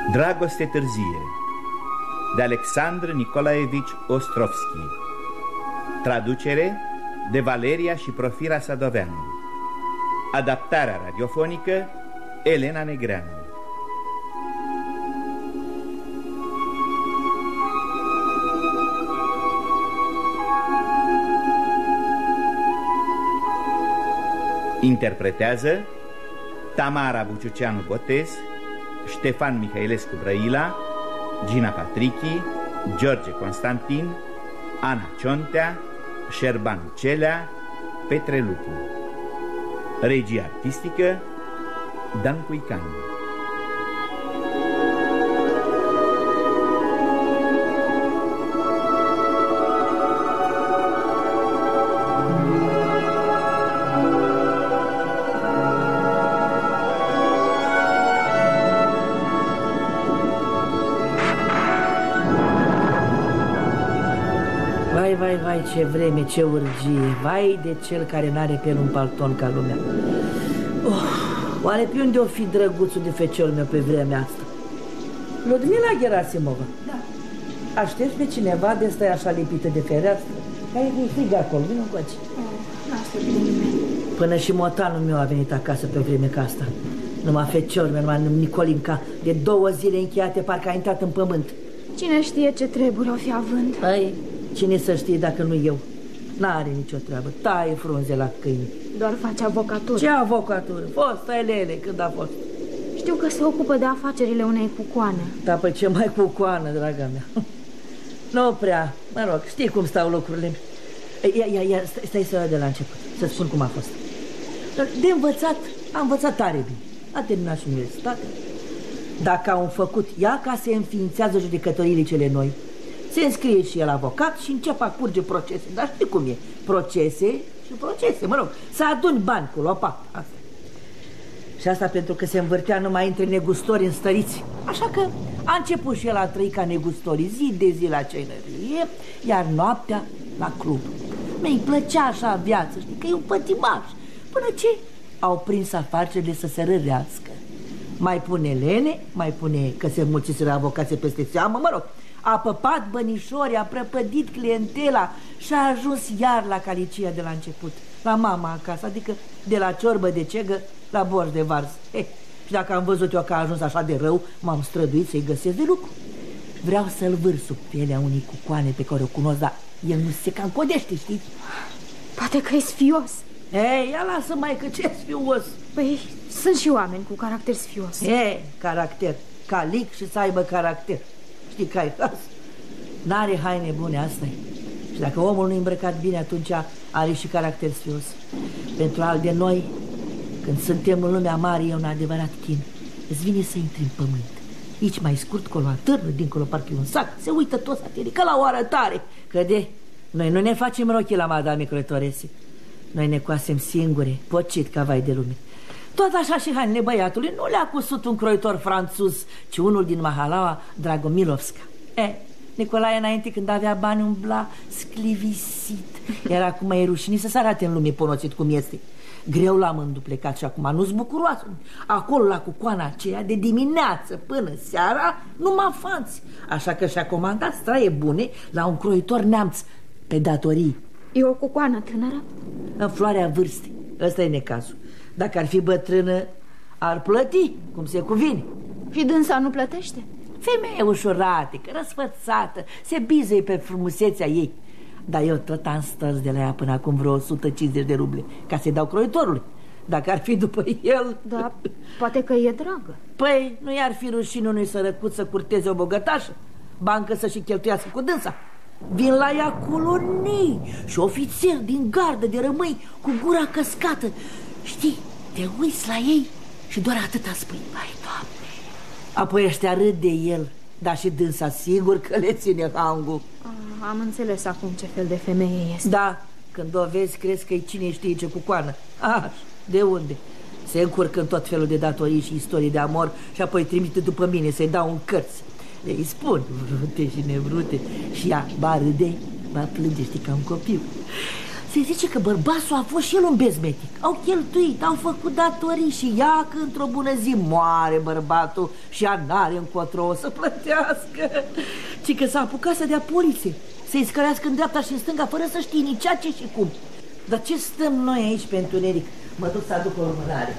Dragoste târzie de Alexandru Nicolaevici Ostrovski. Traducere de Valeria și Profira Sadoveanu. Adaptarea radiofonică Elena Negreanu. Interpretează Tamara Buciuceanu Botez, Ștefan Mihailescu Brăila, Gina Patrichi, George Constantin, Ana Ciontea, Șerban Celea, Petre Lupu. Regie artistică Dan Cuican. Vai, ce vreme, ce urgie. Vai de cel care n-are pe un palton ca lumea. Oare pe unde o fi drăguțul de feciorul meu pe vremea asta? Ludmila Gerasimova. Da. Aștepți pe cineva de stai așa lipită de fereastră? Care e frig acolo, vină încoace. N-aștept pe nimeni. Până și motanul meu a venit acasă pe vreme ca asta. Numai feciorul meu, numai Nicolinca, de 2 zile încheiate, parcă a intrat în pământ. Cine știe ce treburi o fi având? Păi, cine să știe dacă nu eu? N-are nicio treabă, taie frunze la câini. Doar face avocatură. Ce avocatură? Fost elele, când a fost? Știu că se ocupă de afacerile unei cucoane. Da, păi ce mai cucoană, draga mea? Nu prea, mă rog, știi cum stau lucrurile. Ia, stai să de la început, să spun cum a fost. De învățat, am învățat tare bine. A terminat și universitatea. Dacă au făcut ea ca se înființează judecătorile cele noi, se înscrie și el avocat și încep a curge procese. Dar știi cum e? Procese și procese, mă rog. Să aduni bani cu lopată, asta. Și asta pentru că se învârtea numai între negustori înstăriți. Așa că a început și el a trăi ca negustori, zi de zi la cenărie, iar noaptea la club. Mi-i plăcea așa viață, știi, că e un pătimaș. Până ce au prins afacerile să se rărească. Mai pune lene, mai pune că se mulțiseră avocații peste seamă, mă rog. A păpat bănișori, a prăpădit clientela și a ajuns iar la calicia de la început, la mama acasă, adică de la ciorbă de cegă la borș de vars. Și dacă am văzut eu că a ajuns așa de rău, m-am străduit să-i găsesc de lucru. Vreau să-l vâr sub pielea unei cucoane pe care o cunosc, dar el nu se cam codește, știi? Poate că e sfios. Ia lasă mai că ce sfios. Păi sunt și oameni cu caracter sfios. Caracter, calic și să aibă caracter. Știi că ai las? N-are haine bune, asta e. Și dacă omul nu-i îmbrăcat bine, atunci are și caracter sfios. Pentru al de noi, când suntem în lumea mare, e un adevărat chin. Îți vine să intri în pământ. Aici mai scurt, colo atârnă, dincolo parcă e un sac. Se uită toți atârni, ca la o arătare. Că de noi nu ne facem rochii la madame croitorese. Noi ne coasem singure, pocit ca vai de lume. Tot așa și hainele băiatului nu le-a cusut un croitor franțuz, ci unul din Mahalaua, Dragomilovska. Nicolae înainte, când avea bani, umbla sclivisit. Iar acum e rușine să se arate în lume ponoțit cum este. Greu l-am înduplecat și acum nu-s bucuroasă. Acolo la cucoana aceea, de dimineață până seara, numai fanți. Așa că și-a comandat straie bune la un croitor neamț pe datorii. E o cucoană tânără? În floarea vârstei. Ăsta e necazul. Dacă ar fi bătrână, ar plăti, cum se cuvine. Și dânsa nu plătește? Femeie ușuratică, răsfățată, se bizuie pe frumusețea ei. Dar eu tot am stărs de la ea până acum vreo 150 de ruble, ca să-i dau croitorului. Dacă ar fi după el... Da, poate că e dragă. Păi, nu i-ar fi rușine unui sărăcut să curteze o bogătașă? Bancă să-și cheltuiască cu dânsa. Vin la ea colonii și ofițeri din gardă de rămâi cu gura căscată. Știi, te uiți la ei și doar atâta spui: vai, Doamne. Apoi ăștia râd de el, dar și dânsa sigur că le ține hangul. Am înțeles acum ce fel de femeie este. Da, când o vezi, crezi că-i cine știe ce cucoană. De unde? Se încurcă în tot felul de datorii și istorii de amor și apoi trimite după mine să-i dau un cărți. Le-i spun vrute și nevrute și ea ba râde, ba plânge, știi, ca un copil. Se zice că bărbatul a fost și el un bezmetic. Au cheltuit, au făcut datorii și ia că într-o bună zi moare bărbatul și ea n-are încotro o să plătească. Ci că s-a apucat să dea poliție, să-i scărească în dreapta și în stânga fără să știe nici ce și cum. Dar ce stăm noi aici pe întuneric? Mă duc să aduc o urmărare.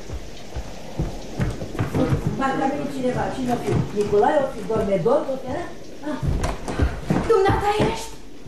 Dacă a venit cineva, cine o fi? Nicolae o fi, Dormedon o fi, ah. Dumneata ești?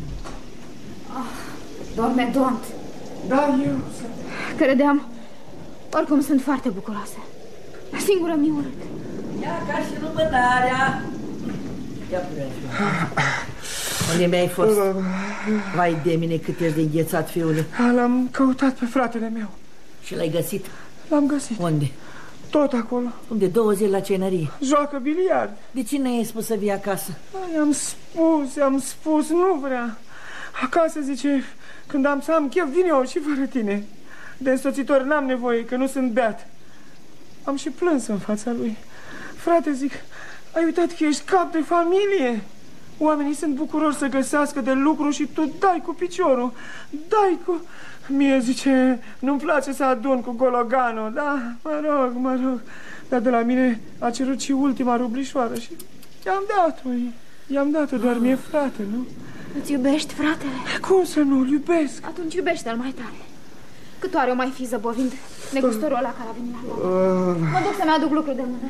Dormedont. Da, eu sunt. Credeam. Oricum sunt foarte bucuroasă. Singură mi urât. Ia ca și lumânarea. Ia pune. Unde mi-ai fost? Vai de mine cât ești de înghețat, fiule. L-am căutat pe fratele meu. Și l-ai găsit? L-am găsit. Unde? Tot acolo. Unde? 2 zile la cenărie. Joacă biliard. De ce n-ai spus să vii acasă? I-am spus, nu vrea. Acasă, zice, când am să am chef, vin eu și fără tine. De însoțitor n-am nevoie, că nu sunt beat. Am și plâns în fața lui. Frate, zic, ai uitat că ești cap de familie. Oamenii sunt bucuroși să găsească de lucru și tu dai cu piciorul. Dai cu... Mie, zice, nu-mi place să adun cu gologanul. Da, mă rog. Dar de la mine a cerut și ultima rublișoară și i-am dat-o, doar mie, frate, nu? Îți iubești fratele? Cum să nu-l iubesc? Atunci iubește-l mai tare. Cât oare o mai fi zăbovind negustorul ăla care a venit la loc? Mă duc să-mi aduc lucru de mână.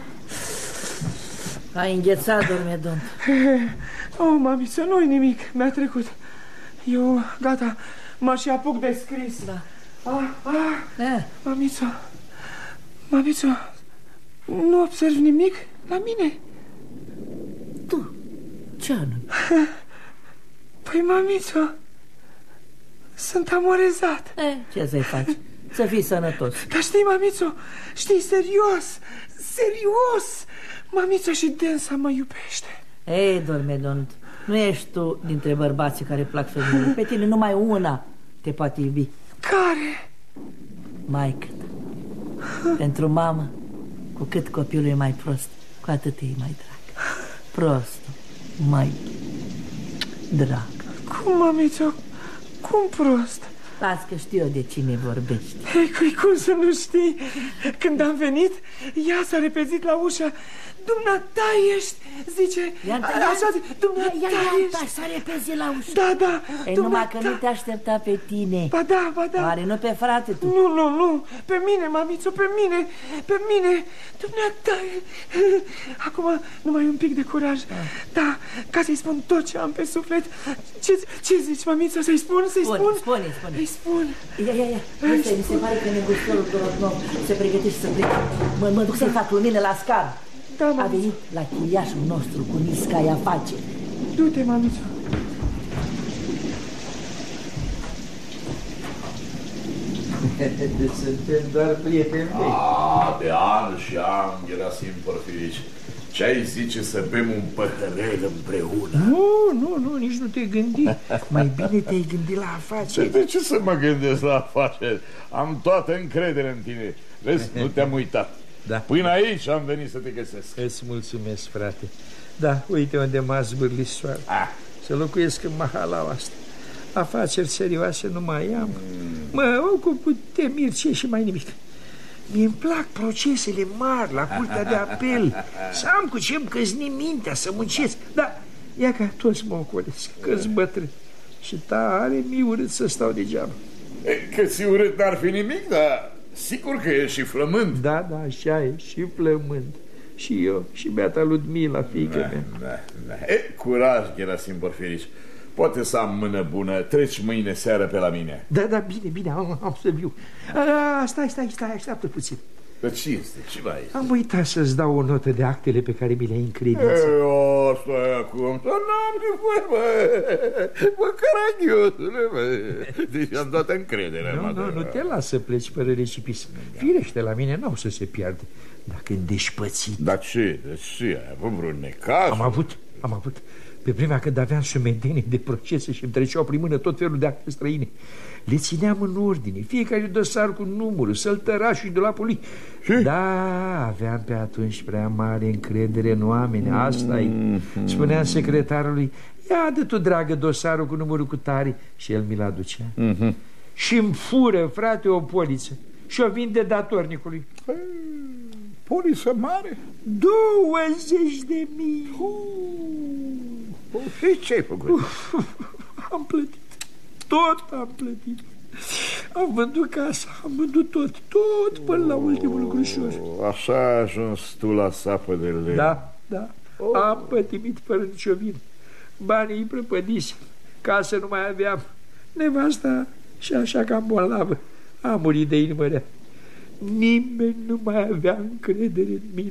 Ai înghețat, Dormedont. Oh, mamiță, nu-i nimic, mi-a trecut. Eu, gata, mă și apuc de scris. Da. Mamiță, nu observi nimic la mine? Tu, ce anume? Păi, mamiță, sunt amorezat. Ce să-i faci? Să fii sănătos. Dar știi, mamiță, serios, mamiță și dânsa mă iubește. Ei, Dormedont, nu ești tu dintre bărbații care plac femeile. Pe tine numai una te poate iubi. Care? Maică-ta. Pentru mamă, cu cât copilul e mai prost, cu atât e mai drag. Prostul, mai drag. Cum, mamiță? Cum prost? Las că știu eu de cine vorbești. Ei, cum să nu știi? Când am venit, ea s-a repezit la ușă. Dumneata ești, zice. Dumneata ești. S-a repezit la ușă. Da. Ei, numai că nu te aștepta pe tine. Ba da. Oare nu pe frate tu? Nu, pe mine, mamițo, pe mine. Dumneata. Acum numai un pic de curaj. Da, ca să-i spun tot ce am pe suflet. Ce zici, mamițo, să-i spun? Spune. Îi spun. Ia. Mi se pare că negustorul Dorotnov se pregătește să plece. Mă duc să-i fac lumină la scară. Da, a venit la chiriașul nostru cu nisca-i afaceri. Du-te, mamiță. Suntem doar prieteni. De ani și ani, Gerasim Porfirici. Ce-ai zice să bem un păhărel împreună? Nu, nici nu te-ai gândit. Mai bine te-ai gândit la afaceri. De ce să mă gândesc la afaceri? Am toată încredere în tine. Vezi, nu te-am uitat. Da. Până aici am venit să te găsesc. Îți mulțumesc, frate. Da, uite unde m-a zbârlit soarta. Să locuiesc în mahalaua asta. Afaceri serioase nu mai am. Mă ocup cu temirce și mai nimic. Mi-mi plac procesele mari la curtea de apel. Să am cu ce-mi căzni mintea, să muncesc. Da, ia ca toți mă ocolesc, că-s bătrân. Și tare mi urât să stau degeaba. Că ți urât n-ar fi nimic, dar sigur că e și flământ. Da, așa e, și flământ. Și eu, și beata Ludmila, fiica mea. Da. Curaj, Gerasim Porfirici. Poate să am mână bună. Treci mâine seară pe la mine. Da, bine, am să viu. Stai, așteaptă puțin. Dar ce este? Ce mai este? Am uitat să-ți dau o notă de actele pe care mi le-ai încredințat. Stai acum. N-am nevoie, bă, caragiosule, bă. Deci am dat încredere. Nu te las să pleci fără recipis. Firește, la mine n-au să se piardă. Dar când ești pățit... Dar ce? Ai avut vreun necaz? Am avut. Pe vremea când aveam sumedenie de procese și îmi treceau prin mână tot felul de acte străine, le țineam în ordine, fiecare dosar cu numărul, săltărașul și dulapul lui. Da, aveam pe atunci prea mare încredere în oameni, asta-i. Spuneam secretarului, ia dă tu, dragă, dosarul cu numărul cu tare, și el mi-l aducea. și îmi fură, frate, o poliță și o vinde datornicului. Poliță mare? 20.000. Și ce-ai făcut? Am plătit. Tot am plătit. Am vândut casa, am vândut tot până la ultimul grușor. Așa ai ajuns tu la sapă de lemn. Da. Am pătimit fără nicio vină. Banii îi prăpădise, casă nu mai aveam. Nevasta și așa ca bolnavă a murit de inimă rea. Nimeni nu mai avea încredere în mine.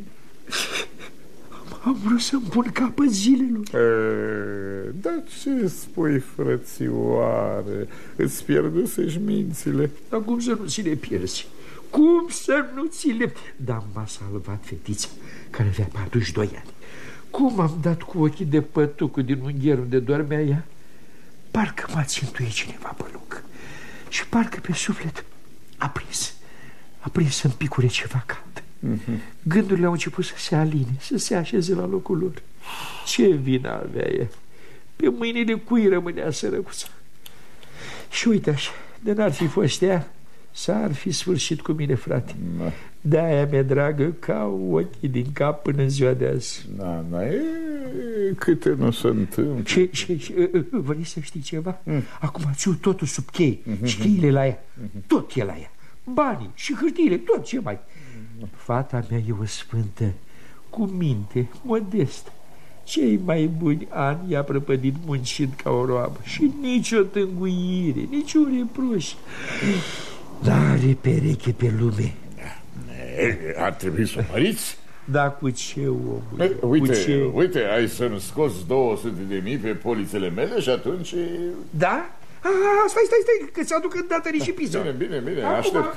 Am vrut să-mi pun capăt zilelor. Dar ce spui, frățioare? Îți pierdusești mințile. Dar cum să nu ți le pierzi? Cum să nu ți le... Dar m-a salvat fetița, care avea 42 ani. Cum am dat cu ochii de pătucul din ungher unde dormea ea? Parcă m-a țintuit cineva pe loc. Și parcă pe suflet a prins să-mi picure ceva cald. Gândurile au început să se aline, să se așeze la locul lor. Ce vină avea ea? Pe mâinile cui rămânea sărăcuța? Și uite așa, de n-ar fi fost ea, s-ar fi sfârșit cu mine, frate. De-aia mi-e dragă ca ochii din cap până în ziua de azi. Câte nu se întâmplă. Vrei să știi ceva? Acum țiu totul sub chei și cheile la ea. Tot e la ea. Banii și hârtiile, tot ce mai. Fata mea e o sfântă, cu minte, modestă. Cei mai buni ani i-a prăpădit muncind ca o roabă. Și nicio tânguire, nici un reproș. N-are pereche pe lume. Ar trebui să o măriți? Da, cu ce, omule? Uite, ai să-mi scoți 200.000 pe polițele mele și atunci... Da? Stai, că ți aduc îndată și pizza. Bine, aștept.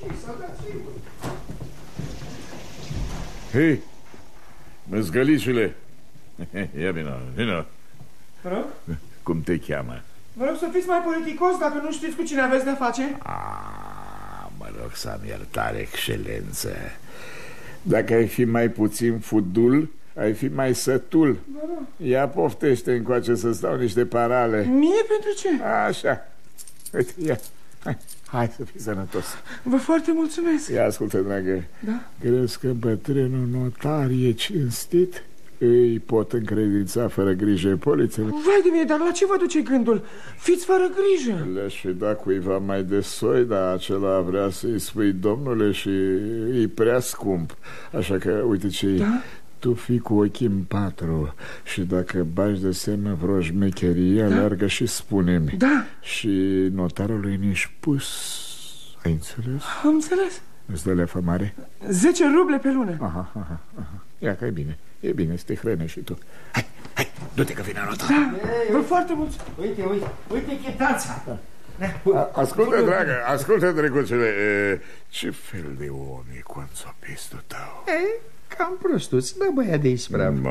Hei, măzgălicile, ia vină. Vă rog? Cum te cheamă? Vă rog să fiți mai politicos dacă nu știți cu cine aveți de-a face. Mă rog să am iertare, excelență. Dacă ai fi mai puțin fudul, ai fi mai sătul. Ia poftește încoace să stau niște parale. Mie pentru ce? Așa. Uite, ia. Hai să fii sănătos. Vă foarte mulțumesc. Ia ascultă, dragă. Da? Crezi că bătrânul notar e cinstit? Îi pot încredința fără grijă polițele? Vai de mine, dar la ce vă duce gândul? Fiți fără grijă. Le-aș fi dat cuiva mai de soi, dar acela vrea să-i spui domnule și e prea scump. Așa că, uite ce da? Tu fii cu ochii în patru și dacă bagi de semnă vreo șmecherie, alergă și spune-mi. Da. Și notarului nici pus. Ai înțeles? Am înțeles. Îți dă leafă mare? 10 ruble pe lună. Aha. Ia că e bine. E bine să te hrănești și tu. Hai, du-te că vine notar. Da, vă foarte mulțumesc. Uite chitanța. Ascultă, dragă, ascultă, drăguțule. Ce fel de om e conțopistul tău? Cam prostuț, da, băia de ispravă.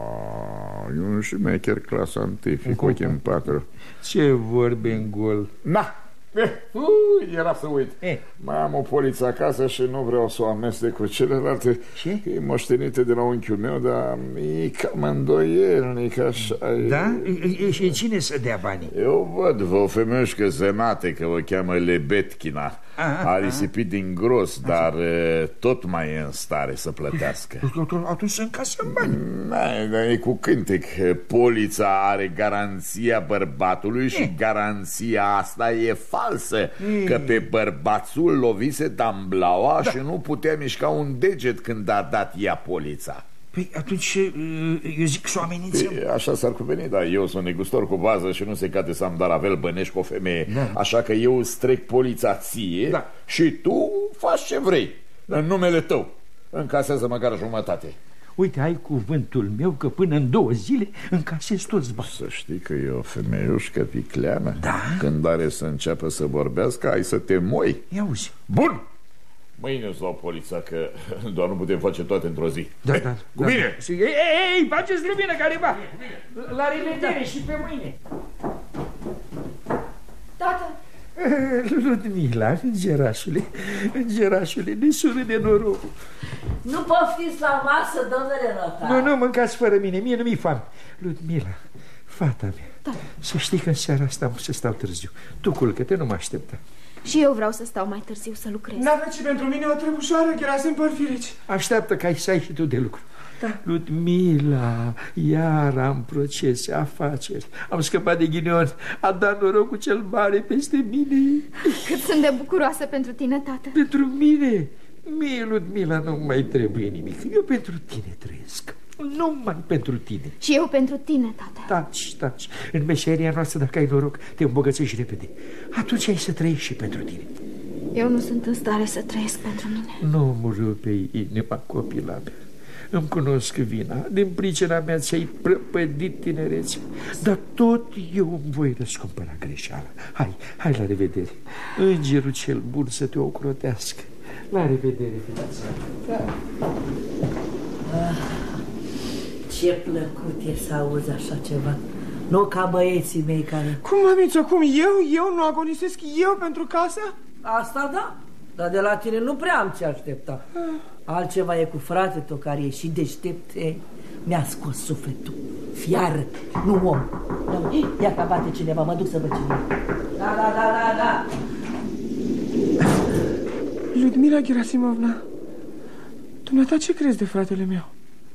E un șmecher clasa întâi, fi cu ochii în patru. Ce vorbe în gol. Era să uit. Mai am o poliță acasă și nu vreau să o amestec cu celelalte. Ce? E moștenite de la unchiul meu, dar e cam îndoielnic așa. Da? Și cine să dea banii? Eu văd o femeiușcă zenate, că o cheamă Lebetkina. A risipit din gros, dar tot mai e în stare să plătească. Atunci să încasăm bani. Dar e cu cântec. Polița are garanția bărbatului și garanția asta e falsă. Că pe bărbațul lovise damblaua și nu putea mișca un deget când a dat ea polița. Păi atunci eu zic să o amenințăm. Așa s-ar cuveni, dar eu sunt negustor cu bază și nu se cade să am daravel bănești cu o femeie. Așa că eu îți trec polița ție și tu faci ce vrei. În numele tău. Încasează măcar jumătate. Uite, ai cuvântul meu că până în 2 zile încasezi toți bani. Să știi că e o femeiușcă vicleană. Da? Când are să înceapă să vorbească, ai să te moi. Ia uzi. Bun! Mâine îți luau polița, că doar nu putem face toate într-o zi. Da. Cu bine! Ei, faceți lumină careva! La revedere și pe mâine! Tată! Ludmila, îngerașule, ne sună de noroc. Nu poftiți la masă, domnule notar. Nu, mâncați fără mine, mie nu mi-e foame. Ludmila, fata mea, să știi că în seara asta am să stau târziu. Tu culcă-te, nu mă aștepta. Și eu vreau să stau mai târziu să lucrez. N-aveți și pentru mine o trebușoară, Gerasim Porfirici? Așteaptă ca să ai și tu de lucru. Da. Ludmila, iar am procese, afaceri. Am scăpat de ghinion. A dat norocul cel mare peste mine. Cât sunt de bucuroasă pentru tine, tată. Pentru mine? Mie, Ludmila, nu mai trebuie nimic. Eu pentru tine trăiesc. Numai pentru tine. Și eu pentru tine, tată. Taci. În meseria noastră, dacă ai noroc, te îmbogățești repede. Atunci ai să trăiești și pentru tine. Eu nu sunt în stare să trăiesc pentru mine. Nu mă rupe inima, copila mea. Îmi cunosc vina. Din pricina mea ți-ai prăpădit tinerețea. Dar tot eu îmi voi răscumpăra greșeala. Hai la revedere. Îngerul cel bun să te ocrotească. La revedere, fiața. Ce plăcut e să auzi așa ceva. Nu ca băieții mei care... Cum, mămițo, cum? Eu nu agonisesc eu pentru casă? Asta da, dar de la tine nu prea am ce aștepta. Altceva e cu frate tău care e și deștept. Mi-a scos sufletul. Fiară, nu om. Ia că bate cineva, mă duc să văd cine. Da. Ludmila Gerasimovna, dumneata ce crezi de fratele meu?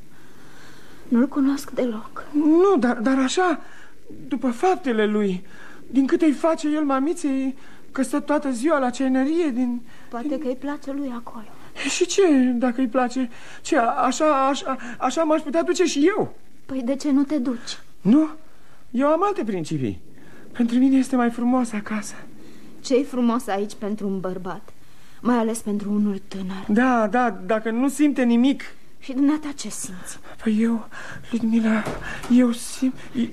Nu-l cunosc deloc. Nu, dar așa, după faptele lui, din cât îi face el mamiței, că stă toată ziua la cenerie, Poate că îi place lui acolo. Și ce, dacă îi place? Ce, așa m-aș putea duce și eu? Păi de ce nu te duci? Nu, eu am alte principii. Pentru mine este mai frumos acasă. Ce-i frumos aici pentru un bărbat? Mai ales pentru unul tânăr. Da, dacă nu simte nimic. Și dumneata ce simți? Păi eu, Ludmila, eu simt...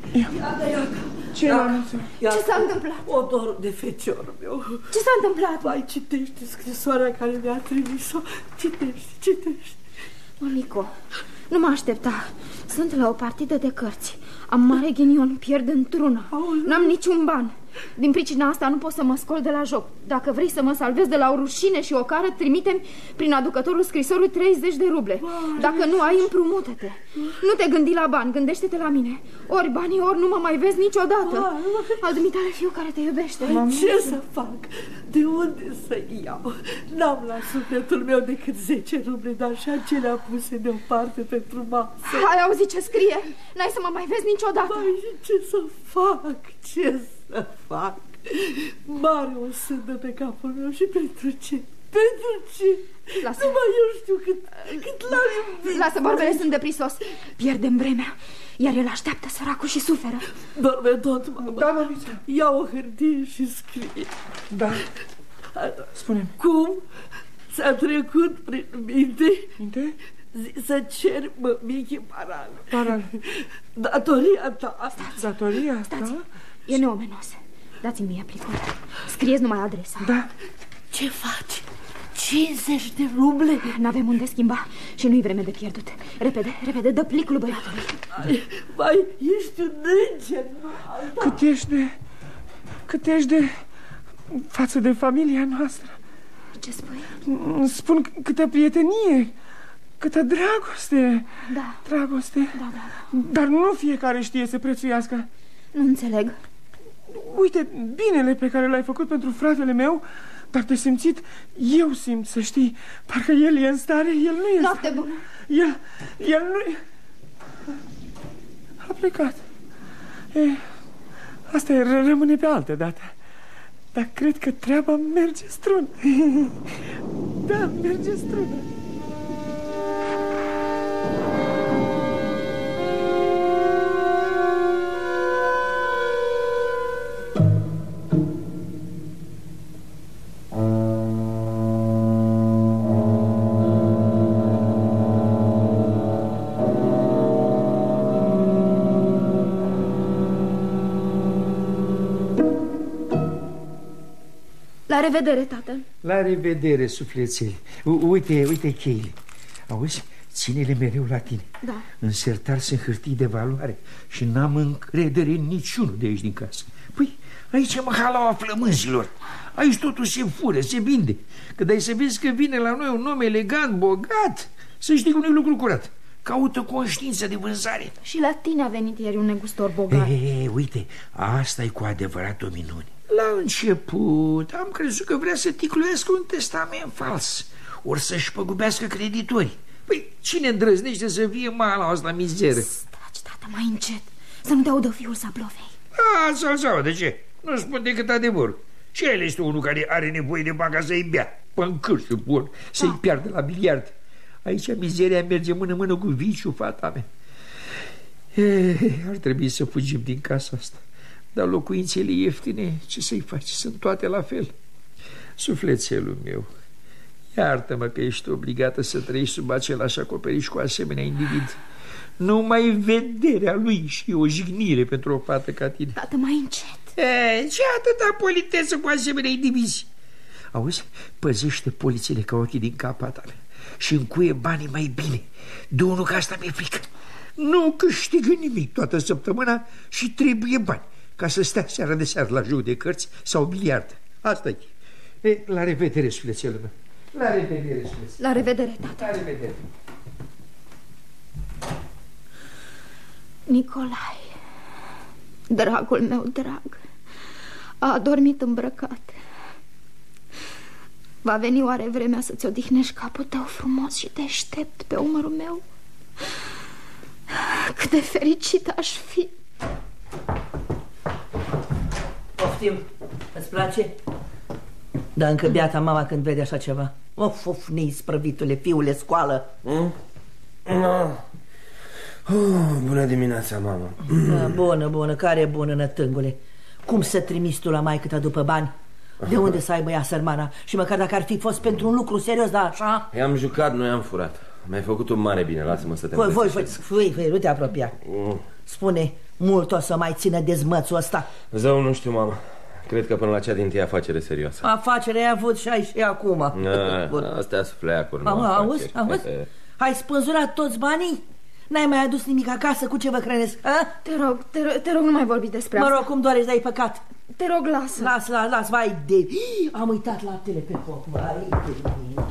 Ce s-a întâmplat? Odorul de feciorul meu. Ce s-a întâmplat? Mai citește scrisoarea care mi-a trimis-o. Citește. Mămico, nu mă aștepta. Sunt la o partidă de cărți. Am mare ghinion, pierd într-una. N-am niciun ban. Din pricina asta nu pot să mă scol de la joc. Dacă vrei să mă salvezi de la o rușine și o cară, trimite-mi prin aducătorul scrisorului 30 de ruble. Dacă nu ai, împrumută-te. Nu te gândi la bani, gândește-te la mine. Ori banii, ori nu mă mai vezi niciodată. Al dumitale fiu care te iubește. Ce să fac? De unde să iau? N-am la sufletul meu decât 10 ruble, dar și acelea puse deoparte pentru masă. Ai auzit ce scrie? N-ai să mă mai vezi niciodată. Ce să fac? Să fac? Mare o sândă pe capul meu și pentru ce? Pentru ce? Lasă. Numai eu știu cât l-am iubit. Lasă, vorbele sunt de prisos. Pierdem vremea. Iar el așteaptă, săracul, și suferă. Dorme tot, mama. Da, mămiță. Ia o hârtie și scrie. Da. Spune-mi. Cum ți-a trecut prin minte? Minte? Să cer mămichii paral. Datoria ta. Datoria? Stați, da? E neomenos. Dați-mi mie plicul. Scrieți numai adresa. Da. Ce faci? 50 de ruble? N-avem unde schimba și nu-i vreme de pierdut. Repede, dă plicul băiatului. Mai ești un înger. Cât ești de față de familia noastră. Ce spui? Spun câtă prietenie, câtă dragoste. Da. Dragoste. Da. Dar nu fiecare știe să prețuiască. Nu înțeleg. Uite, binele pe care l-ai făcut pentru fratele meu, dar te simțit, eu simt, să știi, parcă el e în stare, el nu e. Noapte bună. El nu e. A plecat. Asta e, rămâne pe altă dată. Dar cred că treaba merge strună. Da, merge strună. La revedere, tată. La revedere, suflețele. Uite cheile. Auzi? Ține-le mereu la tine. Da. În sertar sunt hârtii de valoare și n-am încredere în niciunul de aici din casă. Păi, aici e mahalaua flămânzilor. Aici totul se fură, se vinde. Că dai să vezi că vine la noi un om elegant, bogat, să știi că nu e lucru curat. Caută conștiință de vânzare. Și la tine a venit ieri un negustor bogat. Uite, asta e cu adevărat o minune. La început am crezut că vrea să ticluiască un testament fals, ori să-și păgubească creditorii. Păi cine îndrăznește să fie malos la mizeră? Taci, tată, mai încet, să nu te audă fiul Sablovei. Să-l de ce? Nu spun decât adevărul. Și el este unul care are nevoie de bani ca să-i bea pâncâri, să-i piardă la biliard. Aici mizeria merge mână-mână cu viciu, fata mea. Ar trebui să fugim din casa asta. Dar locuințele ieftine, ce să-i faci? Sunt toate la fel. Sufletelul meu, iartă-mă că ești obligată să trăiești sub același acoperiș cu asemenea individ. Numai vederea lui și o jignire pentru o fată ca tine. Tată, mai încet. Ce atâta politeță cu asemenea indivizi? Auzi, păzește polițele ca ochii din capata mea și încuie banii mai bine. De unul că asta mi-e frică. Nu câștigă nimic toată săptămâna și trebuie bani ca să stea seara de seară la joc de cărți sau biliard. Asta-i. La revedere, sufletelul meu. La revedere, sufletelul. La revedere, tată. La revedere. Nicolae, dragul meu drag, a adormit îmbrăcat. Va veni oare vremea să-ți odihnești capul tău frumos și deștept pe umărul meu? Cât de fericită aș fi. Poftim, îți place? Dar încă beata mama când vede așa ceva. Of, neisprăvitule, fiule, scoală. Bună dimineața, mamă. Bună, care e bună, nătângule? Cum să trimiți tu la maică ta după bani? De unde să aibă ea sărmana? Și măcar dacă ar fi fost pentru un lucru serios, da, așa? I-am jucat, nu i-am furat. Mi-ai făcut un mare bine, lasă-mă să te Voi, nu te apropia. Spune, mult o să mai țină dezmățul ăsta? Zău, nu știu, mamă. Cred că până la cea dintâi afacere serioasă. Afacerea ai avut și ai și acum. Astea sunt fleacuri. Auzi? Ai spânzurat toți banii? N-ai mai adus nimic acasă? Cu ce vă hrănesc? Te rog, nu mai vorbi despre asta. Mă rog, cum doare, dai păcat. Te rog, lasă. Las, vai de... Am uitat laptele pe foc, vai de...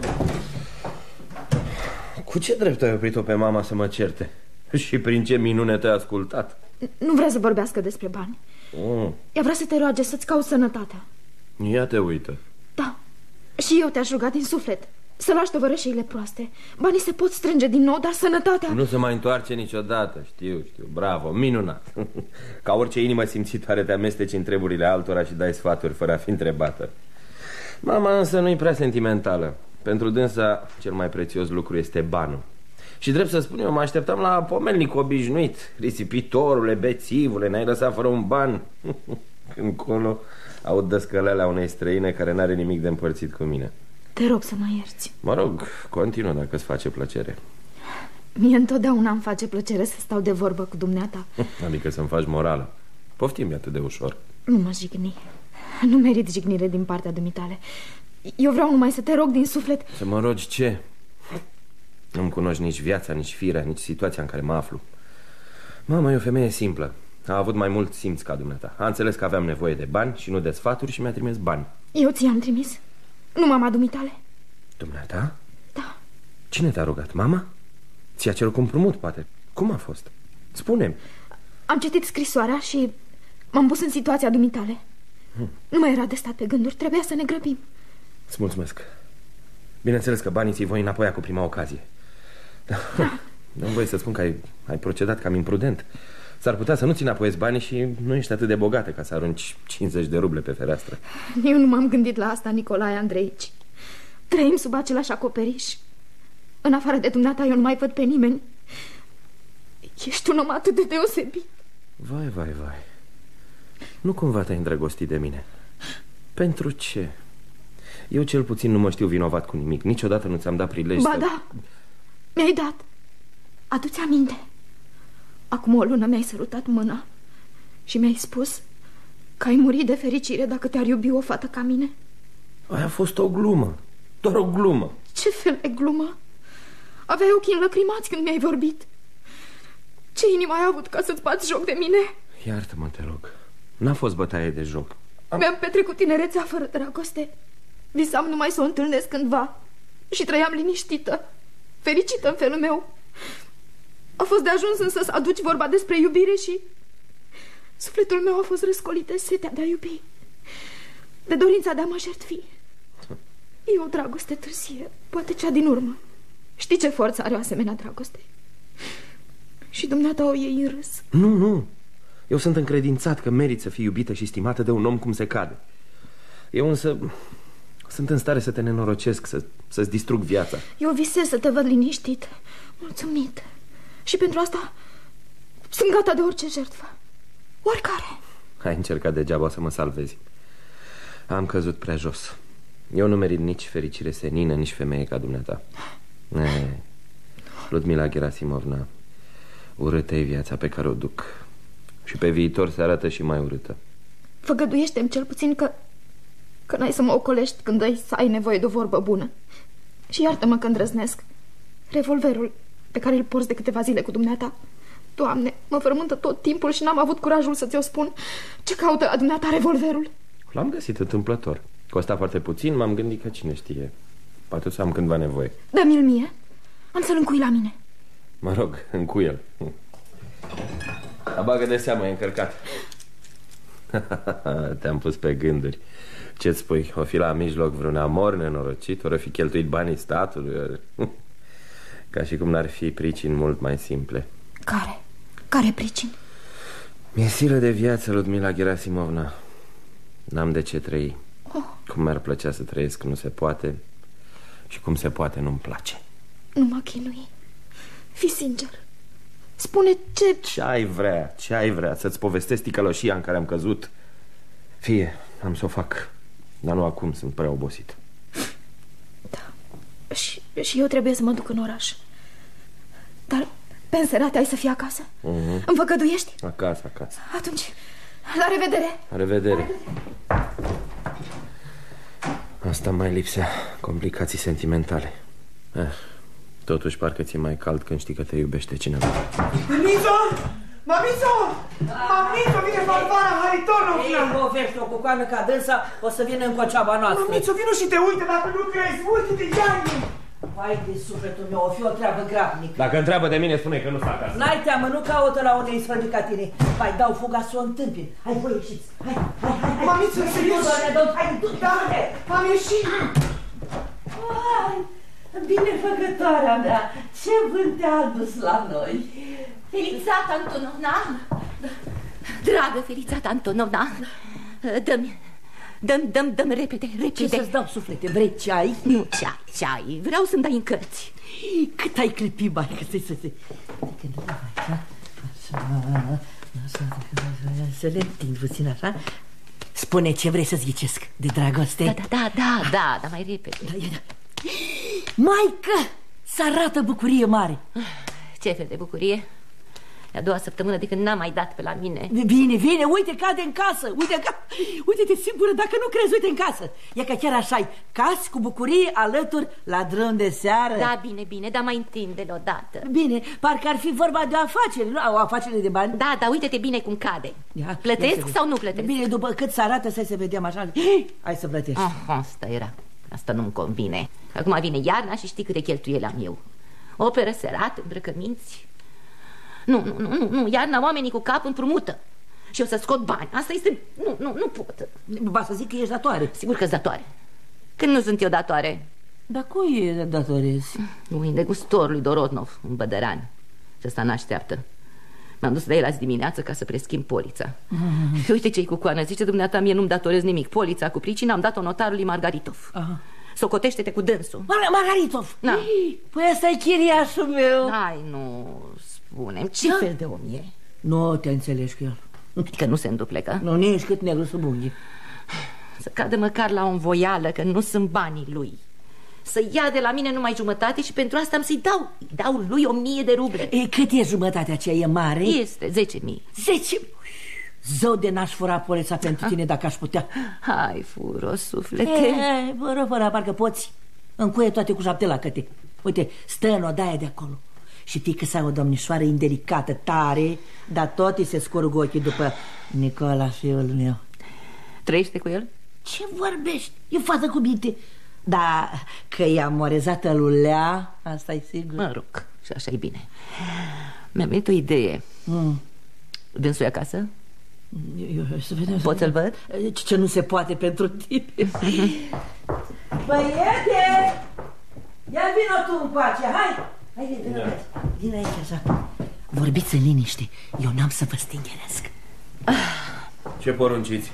Cu ce drept ai oprit-o pe mama să mă certe? Și prin ce minune te-ai ascultat? Nu vrea să vorbească despre bani. Ea vrea să te roage să-ți cauți sănătatea. Ia te uită. Da, și eu te-aș ruga din suflet să lași tovărășeile proaste. Banii se pot strânge din nou, dar sănătatea... Nu se mai întoarce niciodată, știu, bravo, minunat. Ca orice inimă simțitoare te amesteci în treburile altora și dai sfaturi fără a fi întrebată. Mama însă nu-i prea sentimentală. Pentru dânsa cel mai prețios lucru este banul. Și drept să spun eu, mă așteptam la pomelnic obișnuit. Risipitorule, bețivule, ne-ai lăsat fără un ban. Încolo aud dăscălelea unei străine care n-are nimic de împărțit cu mine. Te rog să mă ierți. Mă rog, continuă dacă îți face plăcere. Mie întotdeauna îmi face plăcere să stau de vorbă cu dumneata. Adică să-mi faci morală. Poftim, atât de ușor. Nu mă jigni. Nu merit jignire din partea dumitale. Eu vreau numai să te rog din suflet. Să mă rogi ce? Nu-mi cunoști nici viața, nici firea, nici situația în care mă aflu. Mama e o femeie simplă. A avut mai mult simț ca dumneata. A înțeles că aveam nevoie de bani și nu de sfaturi și mi-a trimis bani. Eu ți-am trimis? Nu mama dumitale? Dumneata? Da. Cine te-a rugat? Mama? Ți-a cerut împrumut, poate. Cum a fost? Spune-mi. Am citit scrisoarea și m-am pus în situația dumitale. Nu mai era de stat pe gânduri, trebuia să ne grăbim. Îți mulțumesc. Bineînțeles că banii ți-i voi înapoi cu prima ocazie. Nu-mi voie să spun că ai procedat cam imprudent. S-ar putea să nu ți înapoiezi banii și nu ești atât de bogată ca să arunci 50 de ruble pe fereastră. Eu nu m-am gândit la asta, Nicolae Andreici. Trăim sub același acoperiș. În afară de dumneata eu nu mai văd pe nimeni. Ești un om atât de deosebit. Vai. Nu cumva te-ai îndrăgostit de mine? Pentru ce? Eu cel puțin nu mă știu vinovat cu nimic. Niciodată nu ți-am dat prilej Ba da, mi-ai dat. Adu-ți aminte. Acum o lună mi-ai sărutat mâna și mi-ai spus că ai murit de fericire dacă te-ar iubi o fată ca mine. Aia a fost o glumă. Doar o glumă. Ce fel de glumă? Aveai ochii înlăcrimați când mi-ai vorbit. Ce inimă ai avut ca să-ți bați joc de mine? Iartă-mă, te rog. N-a fost bătaie de joc. Mi-am petrecut tinerețea fără dragoste. Visam numai să o întâlnesc cândva și trăiam liniștită, fericită în felul meu. A fost de ajuns însă să aduci vorba despre iubire și sufletul meu a fost răscolit de setea de a iubi. de dorința de a mă jertfi. E o dragoste târzie, poate cea din urmă. Știi ce forță are o asemenea dragoste? Și dumneata o iei în râs. Nu. Eu sunt încredințat că merit să fii iubită și stimată de un om cum se cade. Eu însă sunt în stare să te nenorocesc, să-ți distrug viața. Eu visez să te văd liniștit, mulțumit. Și pentru asta sunt gata de orice jertfă. Oricare. Ai încercat degeaba să mă salvezi. Am căzut prea jos. Eu nu merit nici fericire senină, nici femeie ca dumneata. Ludmila Gerasimovna, urâtă-i viața pe care o duc. Și pe viitor se arată și mai urâtă. Făgăduiește-mi cel puțin că n-ai să mă ocolești când ai să ai nevoie de o vorbă bună. Și iartă-mă că îndrăznesc. Revolverul pe care îl porți de câteva zile cu dumneata, Doamne, mă frământă tot timpul și n-am avut curajul să ți-o spun. Ce caută la dumneata revolverul? L-am găsit întâmplător. Costa foarte puțin, m-am gândit că cine știe, poate să am cândva nevoie. Dă-mi-l mie, am să-l încui la mine. Mă rog, încuie-l. Bagă de seamă, e încărcat. Te-am pus pe gânduri. Ce-ți spui? O fi la mijloc vreun amor nenorocit? Ori fi cheltuit banii statului? Ca și cum n-ar fi pricini mult mai simple. Care? Care pricini? Mi-e silă de viață, Ludmila Gerasimovna. N-am de ce trăi. Cum mi-ar plăcea să trăiesc, nu se poate. Și cum se poate, nu-mi place. Nu mă chinui. Fii sincer. Spune ce... Ce ai vrea? Să-ți povestesc ticăloșia în care am căzut? Fie, am să o fac. Dar nu acum, sunt prea obosit. Da. Și eu trebuie să mă duc în oraș. Dar pe înserate ai să fii acasă? Îmi făgăduiești? Acasă. Atunci, la revedere. La revedere. Asta mai lipsea, complicații sentimentale. Totuși parcă ți-e mai cald când știi că te iubește cineva. Mamizo! Mamizo, vine Varvara Haritonovna! Ei, povești o cucoană ca dânsa, o să vină în coceaba noastră. Mamizo, vino și te uite, dacă nu crezi, uite-te, Iani! Vai de sufletul meu, o fi o treabă grabnică. Dacă întreabă de mine, spune că nu s-a acasă. N-ai teamă, nu caută la unei sfărbi ca tine. Hai, dau fuga să o întâmpin. Hai, voi ieșiți. Hai. Mamizo, serios? Hai, du-te. Da, am ieșit. Hai, binefăcătoarea mea, ce vânt te-a adus la noi. Felițata Antonovna, dragă Felițata Antonovna, dă-mi repede. Ce să-ți dau, suflete, vrei ceai? Nu ceai, vreau să-mi dai în cărți. Cât ai clipit, bani, că să le întind puțin așa. Spune ce vrei să-ți ghicesc de dragoste. Da, mai repede. Maică, s-arată bucurie mare. Ce fel de bucurie? E a doua săptămână de când n-am mai dat pe la mine. Bine, uite, cade în casă. Uite-te sigură, dacă nu crezi, uite în casă. E că chiar așa-i, casi cu bucurie alături la drum de seară. Da, bine, dar mai întinde-l odată. Bine, parcă ar fi vorba de o afacere, nu? O afacere de bani. Da, uite-te bine cum cade. Plătesc sau nu plătesc? Bine, după cât se arată, să vedem așa. Hai să plătești. Asta nu-mi convine. Acum vine iarna și știi câte cheltuieli am eu. Operă serată, îmbrăcăminți. Nu, iarna oamenii cu cap împrumută. Și eu să scot bani. Asta este... Nu pot. Ba să zic că ești datoare. Sigur că-s datoare. Când nu sunt eu datoare? Dar cui datorezi? Lui negustor lui Dorodnov, un bădăran. Și ăsta n-așteaptă. M-am dus la el azi dimineață ca să preschimb polița. Și uite ce-i cu coană. Zice, dumneata, mie nu-mi datorez nimic. Polița cu pricina am dat-o notarului Margaritov. Socotește-te cu dânsul. Margaritov? Da. Păi ăsta-i chiriașul meu. Hai, nu spune-mi, ce fel de om e? Nu te înțelegi cu el. Adică nu se înduplecă? Nu, nici cât negru sub unghii. Să cadă măcar la o învoială, că nu sunt banii lui. Să ia de la mine numai jumătate și pentru asta am să-i dau lui 1000 de ruble. Cât e jumătatea aceea? E mare? Este 10.000. 10.000? Zău de n-aș fura polița pentru tine dacă aș putea. Hai, fură, suflete. Fără, parcă poți. Încuie toate cu 7 lacăte. Uite, stă în odaia de acolo. Și știi că s-a o domnișoară indelicată, tare, dar tot îi se scurg ochii după Nicola, fiul meu. Trăiește cu el? Ce vorbești? E fată cu minte. Da, că e amorezată lulea, asta e sigur. Mă rog, și așa e bine. Mi-a venit o idee. Dânsul e acasă? Să vedem. Poți să-l văd? Ce nu se poate pentru tine. Băiete! Ia vină tu încoace, hai! Hai, vine aici, așa. Vorbiți în liniște, eu n-am să vă stingeresc. Ce porunciți?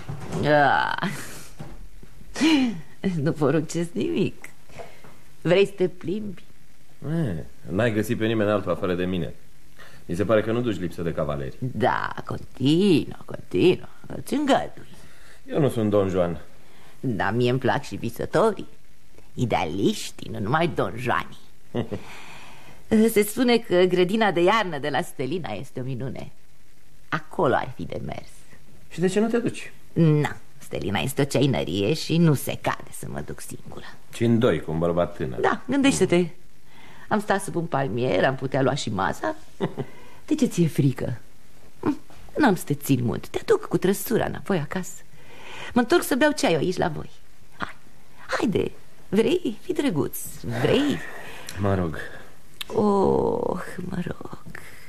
Nu poruncesc nimic. Vrei să te plimbi? N-ai găsit pe nimeni altul afară de mine. Mi se pare că nu duci lipsă de cavaleri. Da, continuă, îți îngădui. Eu nu sunt Don Juan. Dar mie îmi plac și visătorii, idealiștii, nu numai Don Juanii. Se spune că grădina de iarnă de la Stelina este o minune. Acolo ar fi de mers. Și de ce nu te duci? Na, Stelina este o ceainărie și nu se cade să mă duc singură. Ci în doi, cu un bărbat tânăr. Da, gândește-te. Am stat sub un palmier, am putea lua și masa. De ce ți-e frică? N-am să te țin mult. Te aduc cu trăsura înapoi acasă. Mă întorc să beau ceai aici la voi. Haide, vrei? Fi drăguț. Vrei? Mă rog. Oh, mă rog.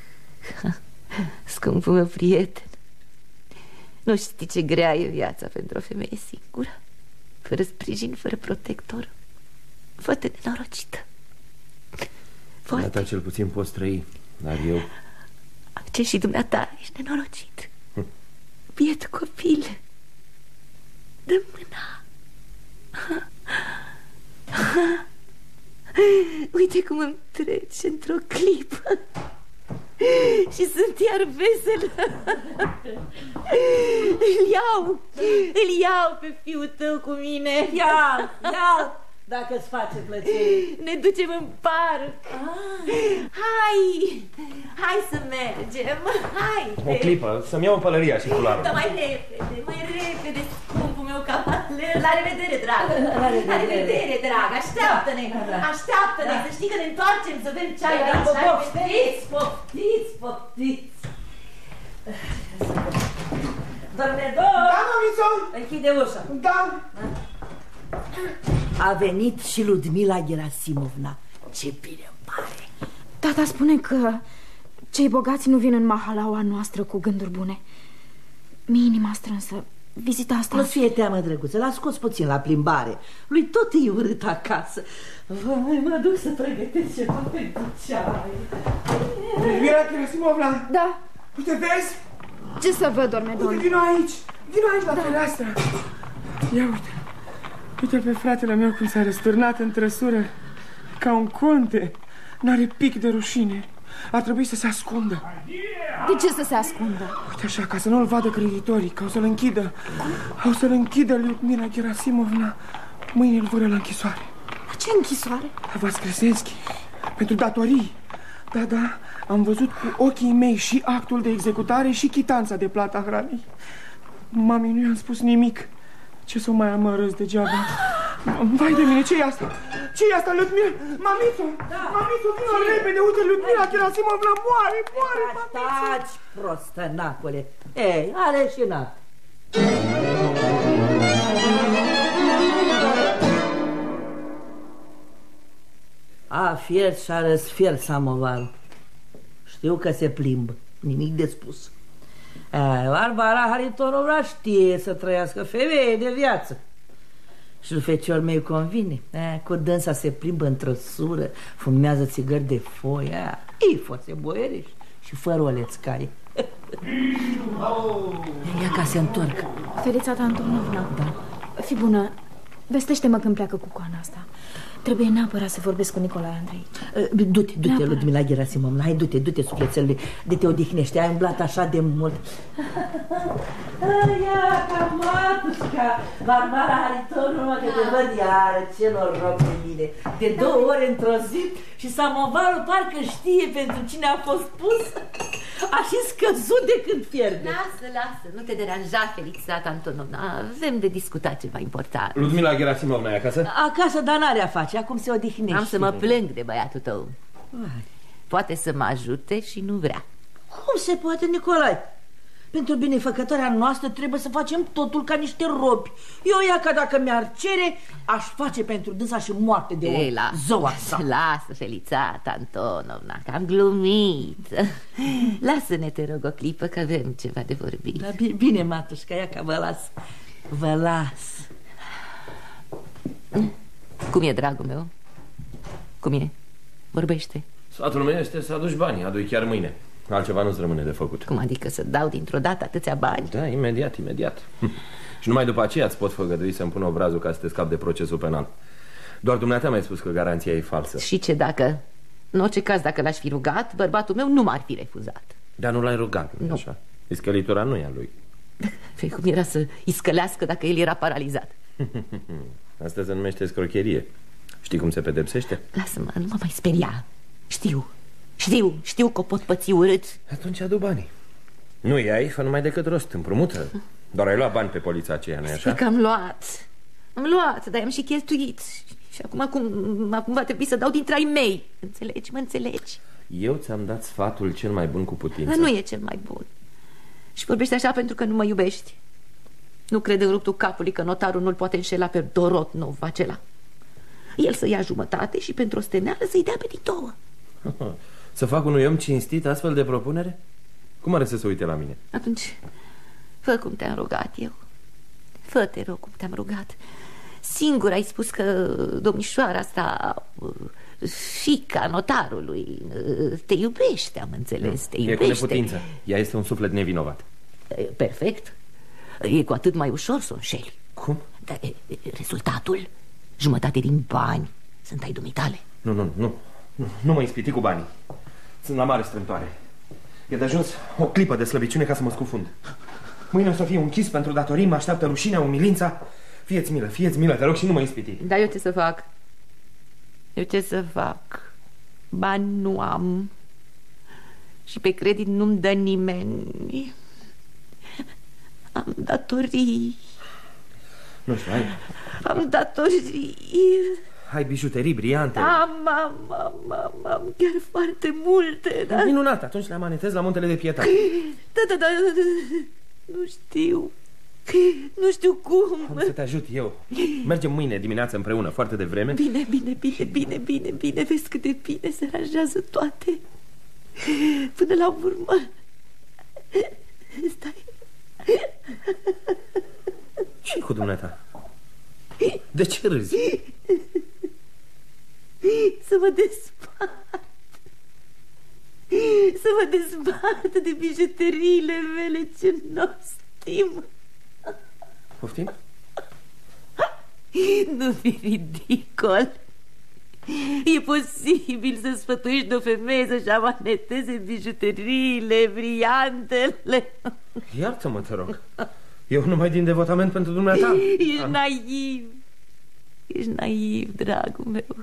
Scumpul meu prieten, nu știi ce grea e viața pentru o femeie singură, fără sprijin, fără protector. Fă-te nenorocită. Dumneata cel puțin poți trăi, dar eu... Ce și dumneata ești nenorocit. Biet copil, dă mâna. Uite cum îmi trece într-o clipă și sunt iar veselă. Îl iau pe fiul tău cu mine. Ia, dacă-ți face plăcere. Ne ducem în parc. Hai să mergem. Hai. O clipă, să-mi iau pălăria și culoarul. Da, mai repede, scumpul meu cavaler. La revedere, dragă. La revedere, dragă. Așteaptă-ne, să știi că ne întoarcem să bem ceai. Poftiți. Dormedor! Da, mămițo! Închide ușa. Da! A venit și Ludmila Gerasimovna. Ce bine îmi pare. Tata spune că cei bogați nu vin în mahalaua noastră cu gânduri bune. Mi-e inima strânsă. Vizita asta... Nu-ți fie teamă, drăguță, l-a scos puțin la plimbare. Lui tot e urât acasă. Vai, mă duc să pregătesc ceva pentru ceai. Ludmila Gerasimovna! Da. Uite, vezi? Ce să văd, Dormedon? Uite, vino aici la fereastră. Ia uite. Uite pe fratele meu cum s-a răsturnat în trăsură ca un conte. N-are pic de rușine. Ar trebui să se ascundă. De ce să se ascundă? Uite așa, ca să nu-l vadă creditorii, că o să-l închidă. O să-l închidă Ludmila Gerasimovna. Mâine îl voră la închisoare. La ce închisoare? La Vaskresenski. Pentru datorii. Da, am văzut cu ochii mei și actul de executare și chitanța de plata hranei. Mami, nu i-am spus nimic. Ce să o mai amărăs degeaba. Vai de mine, ce-i asta? Ce-i asta, Ludmila? Mamițo, vină repede, uite, Ludmila Gerasimovna moare, Taci, prostă, nacole. Ei, are și nac. A fiert și-a răsfiert samovarul. Știu că se plimbă, nimic de spus. Barbara Haritonovna știe să trăiască, femeie de viață. Și lui fecior meu convine. Cu dânsa se plimbă în trăsură, fumează țigări de foi. Ei foste boieriși și fără o lețcaie. Ia ca se întorc. Felița Antonovna, da. Fi bună, vestește-mă când pleacă cu coana asta. Trebuie neapărat să vorbesc cu Nicolae Andrei. Du-te, Ludmila Gerasimovna. Hai, du-te, sufletelule. De-te odihnește, ai umblat așa de mult. Ia, ca matușca Barbara Haritonovna, că te văd iară. Ce noroc de mine. De 2 ore într-o zi și samovarul parcă știe pentru cine a fost pus. A și scăzut de când pierde. Lasă, nu te deranja, Felița Antonovna. Avem de discutat ceva important. Ludmila Gerasimovna e acasă? Acasă, dar n-are a face, acum se odihnește. Am să mă plâng de băiatul tău. Poate să mă ajute și nu vrea. Cum se poate, Nicolae? Pentru binefăcătoarea noastră trebuie să facem totul ca niște robi. Eu ea că dacă mi-ar cere, aș face pentru dânsa și moarte de o zău asta. Lasă, Felițata Antonovna, că am glumit. Lasă-ne, te rog, o clipă, că avem ceva de vorbit. Da, bine, Matușca, ia că vă las. Vă las. Cum e, dragul meu? Cum e? Vorbește. Sfatul meu este să aduci banii, adu-i chiar mâine. Altceva nu-ți rămâne de făcut. Cum adică să dau dintr-o dată atâția bani? Da, imediat. Și numai după aceea îți pot făgădui să-mi pun obrazul ca să te scapi de procesul penal. Doar dumneata mi-ai spus că garanția e falsă. Și ce dacă? În orice caz, dacă l-aș fi rugat, bărbatul meu nu m-ar fi refuzat. Dar nu l-ai rugat, nu așa? Iscălitura nu e a lui. Păi cum era să iscălească dacă el era paralizat? Asta se numește scrocherie. Știi cum se pedepsește? Lasă-mă, nu mă mai speria. Știu că o pot păți urât. Atunci adu banii. Nu i-ai, fă numai decât rost, împrumută. Doar ai luat bani pe polița aceea, nu-i așa? Că am luat, dar am și cheltuit. Și acum va trebui să dau dintre ai mei. Înțelegi? Eu ți-am dat sfatul cel mai bun cu putință. Dar nu e cel mai bun. Și vorbești așa pentru că nu mă iubești. Nu crede în ruptul capului că notarul nu-l poate înșela pe Dorotnov acela. El să ia jumătate și pentru o steneală să-i dea pe din două. Să fac unui om cinstit astfel de propunere? Cum are să se uite la mine? Atunci, fă cum te-am rugat eu. Fă, te rog, cum te-am rugat. Singur ai spus că domnișoara asta, fiica notarului, te iubește, am înțeles, te iubește. E cu neputință, ea este un suflet nevinovat. Perfect. E cu atât mai ușor să o înșeli. Cum? Dar rezultatul, jumătate din bani sunt ai dumitale. Nu mă ispiti cu banii. Sunt la mare strâmtoare. E de ajuns o clipă de slăbiciune ca să mă scufund. Mâine o să fie un chis pentru datorii, mă așteaptă rușinea, umilința. Fieți milă, te rog, și nu mă ispiti. Dar eu ce să fac? Bani nu am. Și pe credit nu-mi dă nimeni. Am datorii. Nu știu, am datorii. Ai bijuterii briante. Am chiar foarte multe, da? Minunat, atunci le amanetez la Muntele de Pietate. Da, nu știu cum. Am să te ajut eu. Mergem mâine dimineață împreună, foarte devreme. Bine, vezi cât de bine se aranjează toate. Până la urmă. Stai. Ce-i cu dumneata? De ce râzi? Să mă dezbat de bijuteriile mele ce nostim. Poftim? Nu fi ridicol. E posibil să sfătuiești o femeie să-și amaneteze bijuteriile, briantele. Iartă-mă, te rog. Eu numai din devotament pentru dumneata. Ești naiv, dragul meu.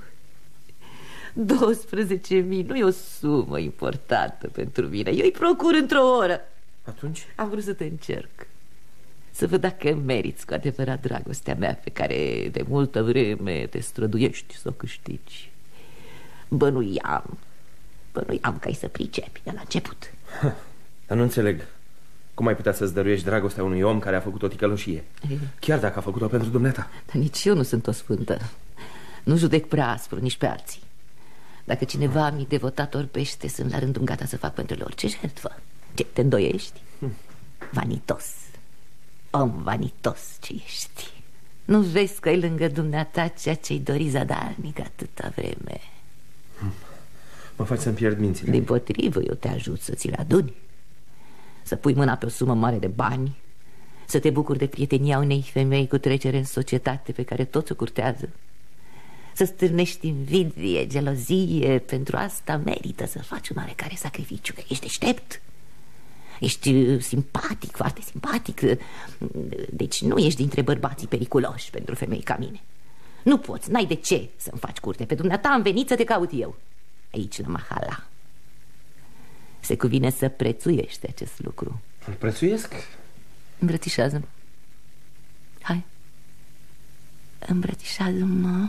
12.000 nu e o sumă importantă pentru mine. Eu îi procur într-o oră. Atunci? Am vrut să te încerc, să văd dacă meriți cu adevărat dragostea mea, pe care de multă vreme te străduiești să o câștigi. Bănuiam că ai să pricepi de la început. Dar nu înțeleg. Cum ai putea să-ți dăruiești dragostea unui om care a făcut o ticăloșie? Chiar dacă a făcut-o pentru dumneata. Dar nici eu nu sunt o sfântă. Nu judec prea aspru nici pe alții. Dacă cineva mi-i devotat orbește, sunt la rândul gata să fac pentru el orice jertfă. Ce, te îndoiești? Vanitos. Om vanitos ce ești. Nu vezi că e lângă dumneata ceea ce-i dori zadarnic atâta vreme? Mă faci să-mi pierd mințile. Dimpotrivă, eu te ajut să ți le aduni. Să pui mâna pe o sumă mare de bani, să te bucuri de prietenia unei femei cu trecere în societate pe care toți o curtează, să stârnești invidie, gelozie. Pentru asta merită să faci un oarecare sacrificiu, că ești deștept, ești simpatic, foarte simpatic. Deci nu ești dintre bărbații periculoși pentru femei ca mine. Nu poți, n-ai de ce să-mi faci curte. Pe dumneata am venit să te caut eu, aici la Mahala. Se cuvine să prețuiești acest lucru. Îl prețuiesc? Îmbrățișează-mă. Hai, îmbrățișează-mă.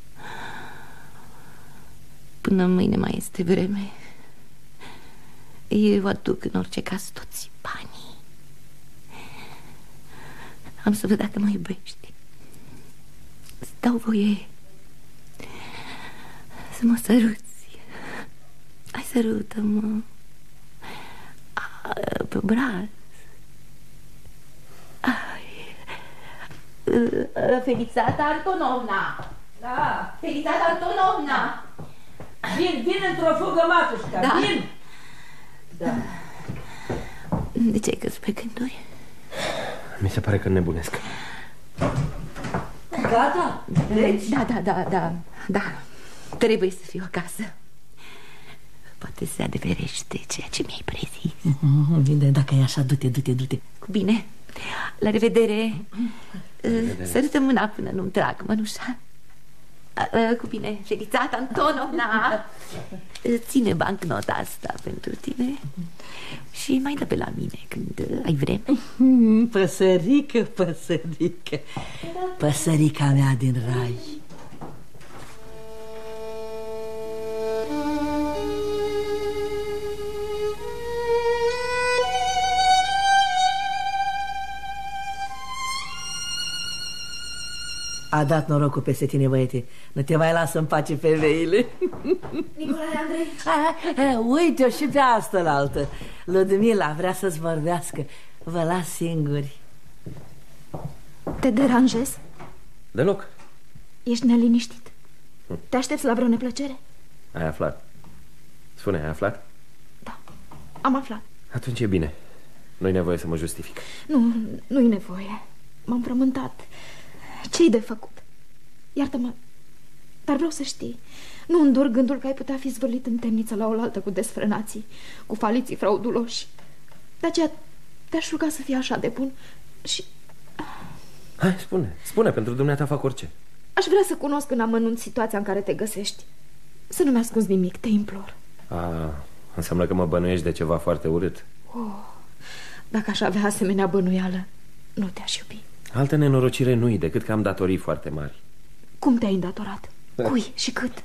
Până mâine mai este vreme. Eu aduc în orice caz toți banii. Am să văd dacă mă iubești. Îți dau voie să mă săruți. Hai, sărută-mă pe braț. Feliciata Antonovna. Da. Feliciata Antonovna. Vin într-o fugă, matușca, da. Vin. Da. De ce ai căzut pe gânduri? Mi se pare că nebunesc. Gata? Deci? Da. Trebuie să fiu acasă. Poate se adeverește ceea ce mi-ai prezis. Bine, dacă e așa, du-te. Cu bine. La revedere. Sărută mâna până nu-mi trag mănușa. Cu bine, Feliciata Antonovna. Ține bancnota asta pentru tine și mai dă pe la mine când ai vreme. Păsărică, păsărica mea din rai. A dat norocul peste tine, băiete. Nu te mai lasă în pace femeile. Nicolae Andrei. Uite-o și pe asta la altă. Ludmila vrea să-ți vorbească. Vă las singuri. Te deranjez? Deloc. Ești neliniștit? Te aștepți la vreo neplăcere? Ai aflat? Spune, ai aflat? Da, am aflat. Atunci e bine. Nu-i nevoie să mă justific. Nu-i nevoie. M-am frământat. Ce-i de făcut? Iartă-mă, dar vreau să știi, nu îndur gândul că ai putea fi zvârlit în temniță la oaltă cu desfrânații, cu faliții frauduloși. De aceea te-aș ruga să fii așa de bun și... Hai, spune, pentru dumneata fac orice. Aș vrea să cunosc în amănunt situația în care te găsești. Să nu-mi ascunzi nimic, te implor. Înseamnă că mă bănuiești de ceva foarte urât. Dacă aș avea asemenea bănuială, nu te-aș iubi. Altă nenorocire nu-i, decât că am datorii foarte mari. Cum te-ai îndatorat? Cui și cât?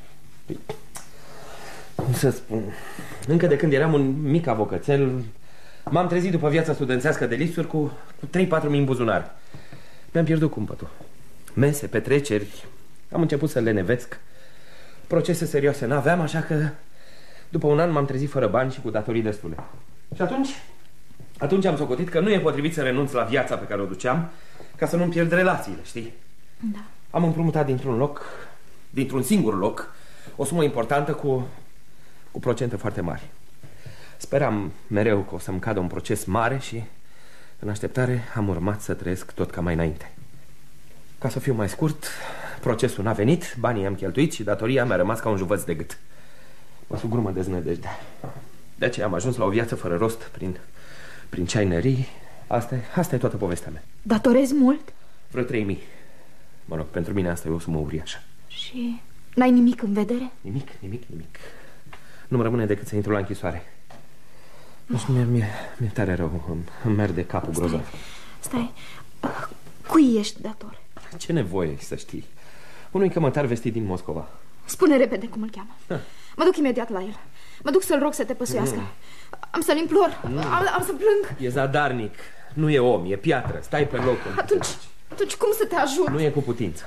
Cum să spun? Încă de când eram un mic avocățel, m-am trezit după viața studențească de lipsuri cu 3-4 mii în buzunar. Mi-am pierdut cumpătul. Mese, petreceri, am început să lenevesc. Procese serioase n-aveam, așa că după un an m-am trezit fără bani și cu datorii destule. Și atunci am socotit că nu e potrivit să renunț la viața pe care o duceam, ca să nu-mi pierd relațiile, știi? Da. Am împrumutat dintr-un singur loc, o sumă importantă cu procente foarte mari. Speram mereu că o să-mi cadă un proces mare și, în așteptare, am urmat să trăiesc tot ca mai înainte. Ca să fiu mai scurt, procesul n-a venit, banii am cheltuit și datoria mi-a rămas ca un juvăț de gât. Mă sugrumă deznădejdea. De aceea am ajuns la o viață fără rost, prin ceainării. Asta e toată povestea mea. Datorezi mult? Vreo 3.000. Mă rog, pentru mine asta e o sumă uriașă. Și n-ai nimic în vedere? Nimic. Nu-mi rămâne decât să intru la închisoare. Nu știu, mi-e tare rău. Îmi merge capul grozav. Stai. Cui ești dator? Ce nevoie să știi? Unui cămătar vestit din Moscova. Spune repede cum îl cheamă. Mă duc imediat la el. Mă duc să-l rog să te păsuiască. Am să-l implor. Am să plâng. E zadarnic. Nu e om, e piatră. Stai pe locul. Atunci cum să te ajut? Nu e cu putință.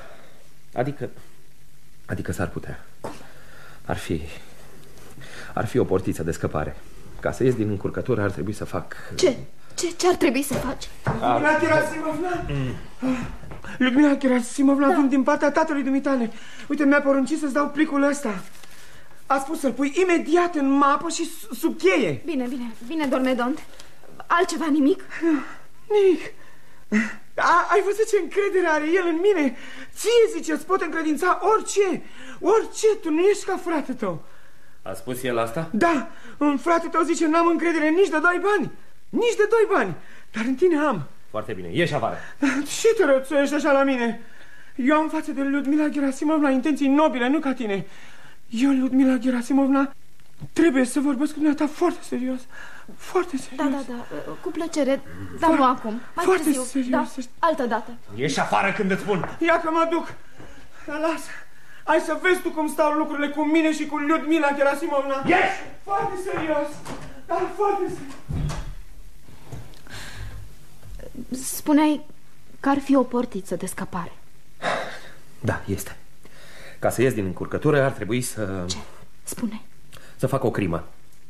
Adică s-ar putea. Cum? Ar fi o portiță de scăpare. Ca să ies din încurcătură ar trebui să fac... Ce ar trebui să faci? Ludmila Gerasimovna? Ludmila Gerasimovna, vin din partea tatălui dumitale. Uite, mi-a poruncit să-ți dau plicul ăsta. A spus să-l pui imediat în mapă și sub cheie. Bine, Dormedont. Altceva, nimic? Nimic. Ai văzut ce încredere are el în mine? Ție, zice, îți pot încredința orice. Tu nu ești ca frate tău. A spus el asta? Da, un frate tău zice, n-am încredere nici de 2 bani. Nici de 2 bani. Dar în tine am. Foarte bine, ieși afară. Și te rățuiești așa la mine. Eu am față de Ludmila Gerasimovna intenții nobile, nu ca tine. Eu, Ludmila Gerasimovna, trebuie să vorbesc cu dumneata foarte serios. Foarte serios. Da, cu plăcere, dar nu acum. Mai foarte târziu. serios. Da, altă dată. Ieși afară când îți spun. Ia că mă duc. Dar lasă. Hai să vezi tu cum stau lucrurile cu mine și cu Ludmila Gerasimovna. Ieși! Foarte serios. Dar foarte serios. Spuneai că ar fi o portiță de scăpare. Da, este. Ca să ies din încurcătură ar trebui să... Ce? Spune. Să fac o crimă.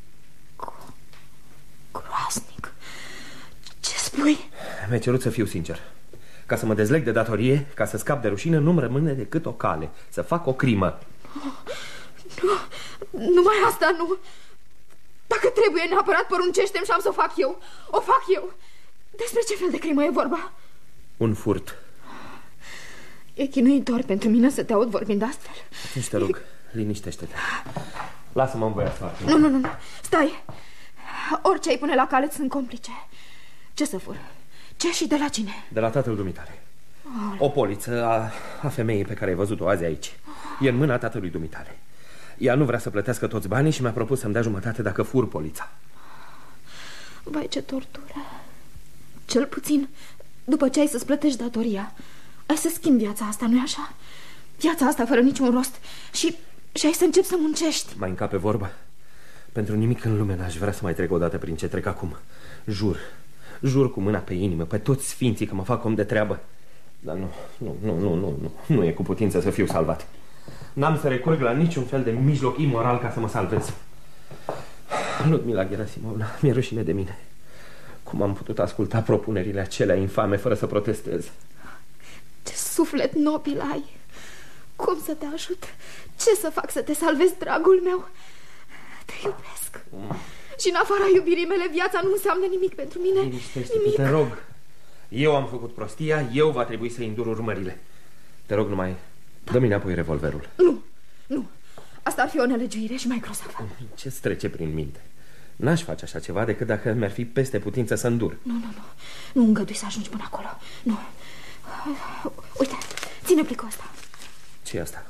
Groaznic. Ce spui? Mi-a cerut să fiu sincer. Ca să mă dezleg de datorie, ca să scap de rușine, nu-mi rămâne decât o cale. Să fac o crimă. Nu, numai asta nu. Dacă trebuie neapărat, poruncește-mi și am să o fac eu. O fac eu. Despre ce fel de crimă e vorba? Un furt. E chinuitor pentru mine să te aud vorbind astfel. Atunci te rog, liniștește-te. Lasă-mă în voia să fac. Nu, stai. Orice ai pune la cale sunt complice. Ce să fur? Ce și de la cine? De la tatăl dumitare. O poliță a femeii pe care ai văzut-o azi aici. E în mâna tatălui dumitare. Ea nu vrea să plătească toți banii și mi-a propus să-mi dea jumătate dacă fur polița. Vai, ce tortură. Cel puțin, după ce ai să-ți plătești datoria, ai să schimbi viața asta, nu-i așa? Viața asta fără niciun rost. Și ai să începi să muncești. Mai încape vorba? Pentru nimic în lume n-aș vrea să mai trec odată prin ce trec acum. Jur cu mâna pe inimă, pe toți sfinții că mă fac om de treabă. Dar nu e cu putință să fiu salvat. N-am să recurg la niciun fel de mijloc imoral ca să mă salvez. Ludmila Gerasimovna, mi-e rușine de mine. Cum am putut asculta propunerile acelea infame fără să protestez? Ce suflet nobil ai! Cum să te ajut? Ce să fac să te salvezi, dragul meu? Te iubesc. Și în afara iubirii mele, viața nu înseamnă nimic pentru mine. Liniștește-te, te rog. Eu am făcut prostia, eu va trebui să îndur urmările. Te rog numai, dă-mi înapoi revolverul. Nu. Asta ar fi o nelegiuire și mai grozavă. Ce-ți trece prin minte? N-aș face așa ceva decât dacă mi-ar fi peste putință să îndur. Nu îngădui să ajungi până acolo. Nu. Uite, ține plicul ăsta. Ce-i asta?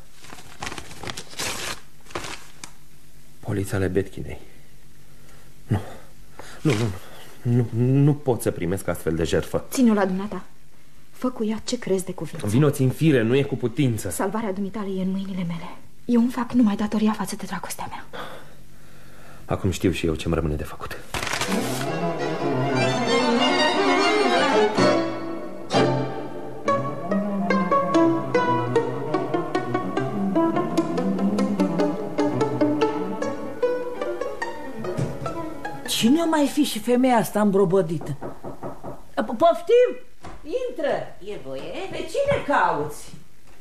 Polița Lebedkinei. Nu pot să primesc astfel de jertfă. Ține-o la dumneata. Fă cu ea ce crezi de cuvință. Vino-ți în fire, nu e cu putință. Salvarea dumitale e în mâinile mele. Eu îmi fac numai datoria față de dragostea mea. Acum știu și eu ce-mi rămâne de făcut. Cine mai fi și femeia asta îmbrobodită? Poftim? Intră! E voie? Pe cine cauți?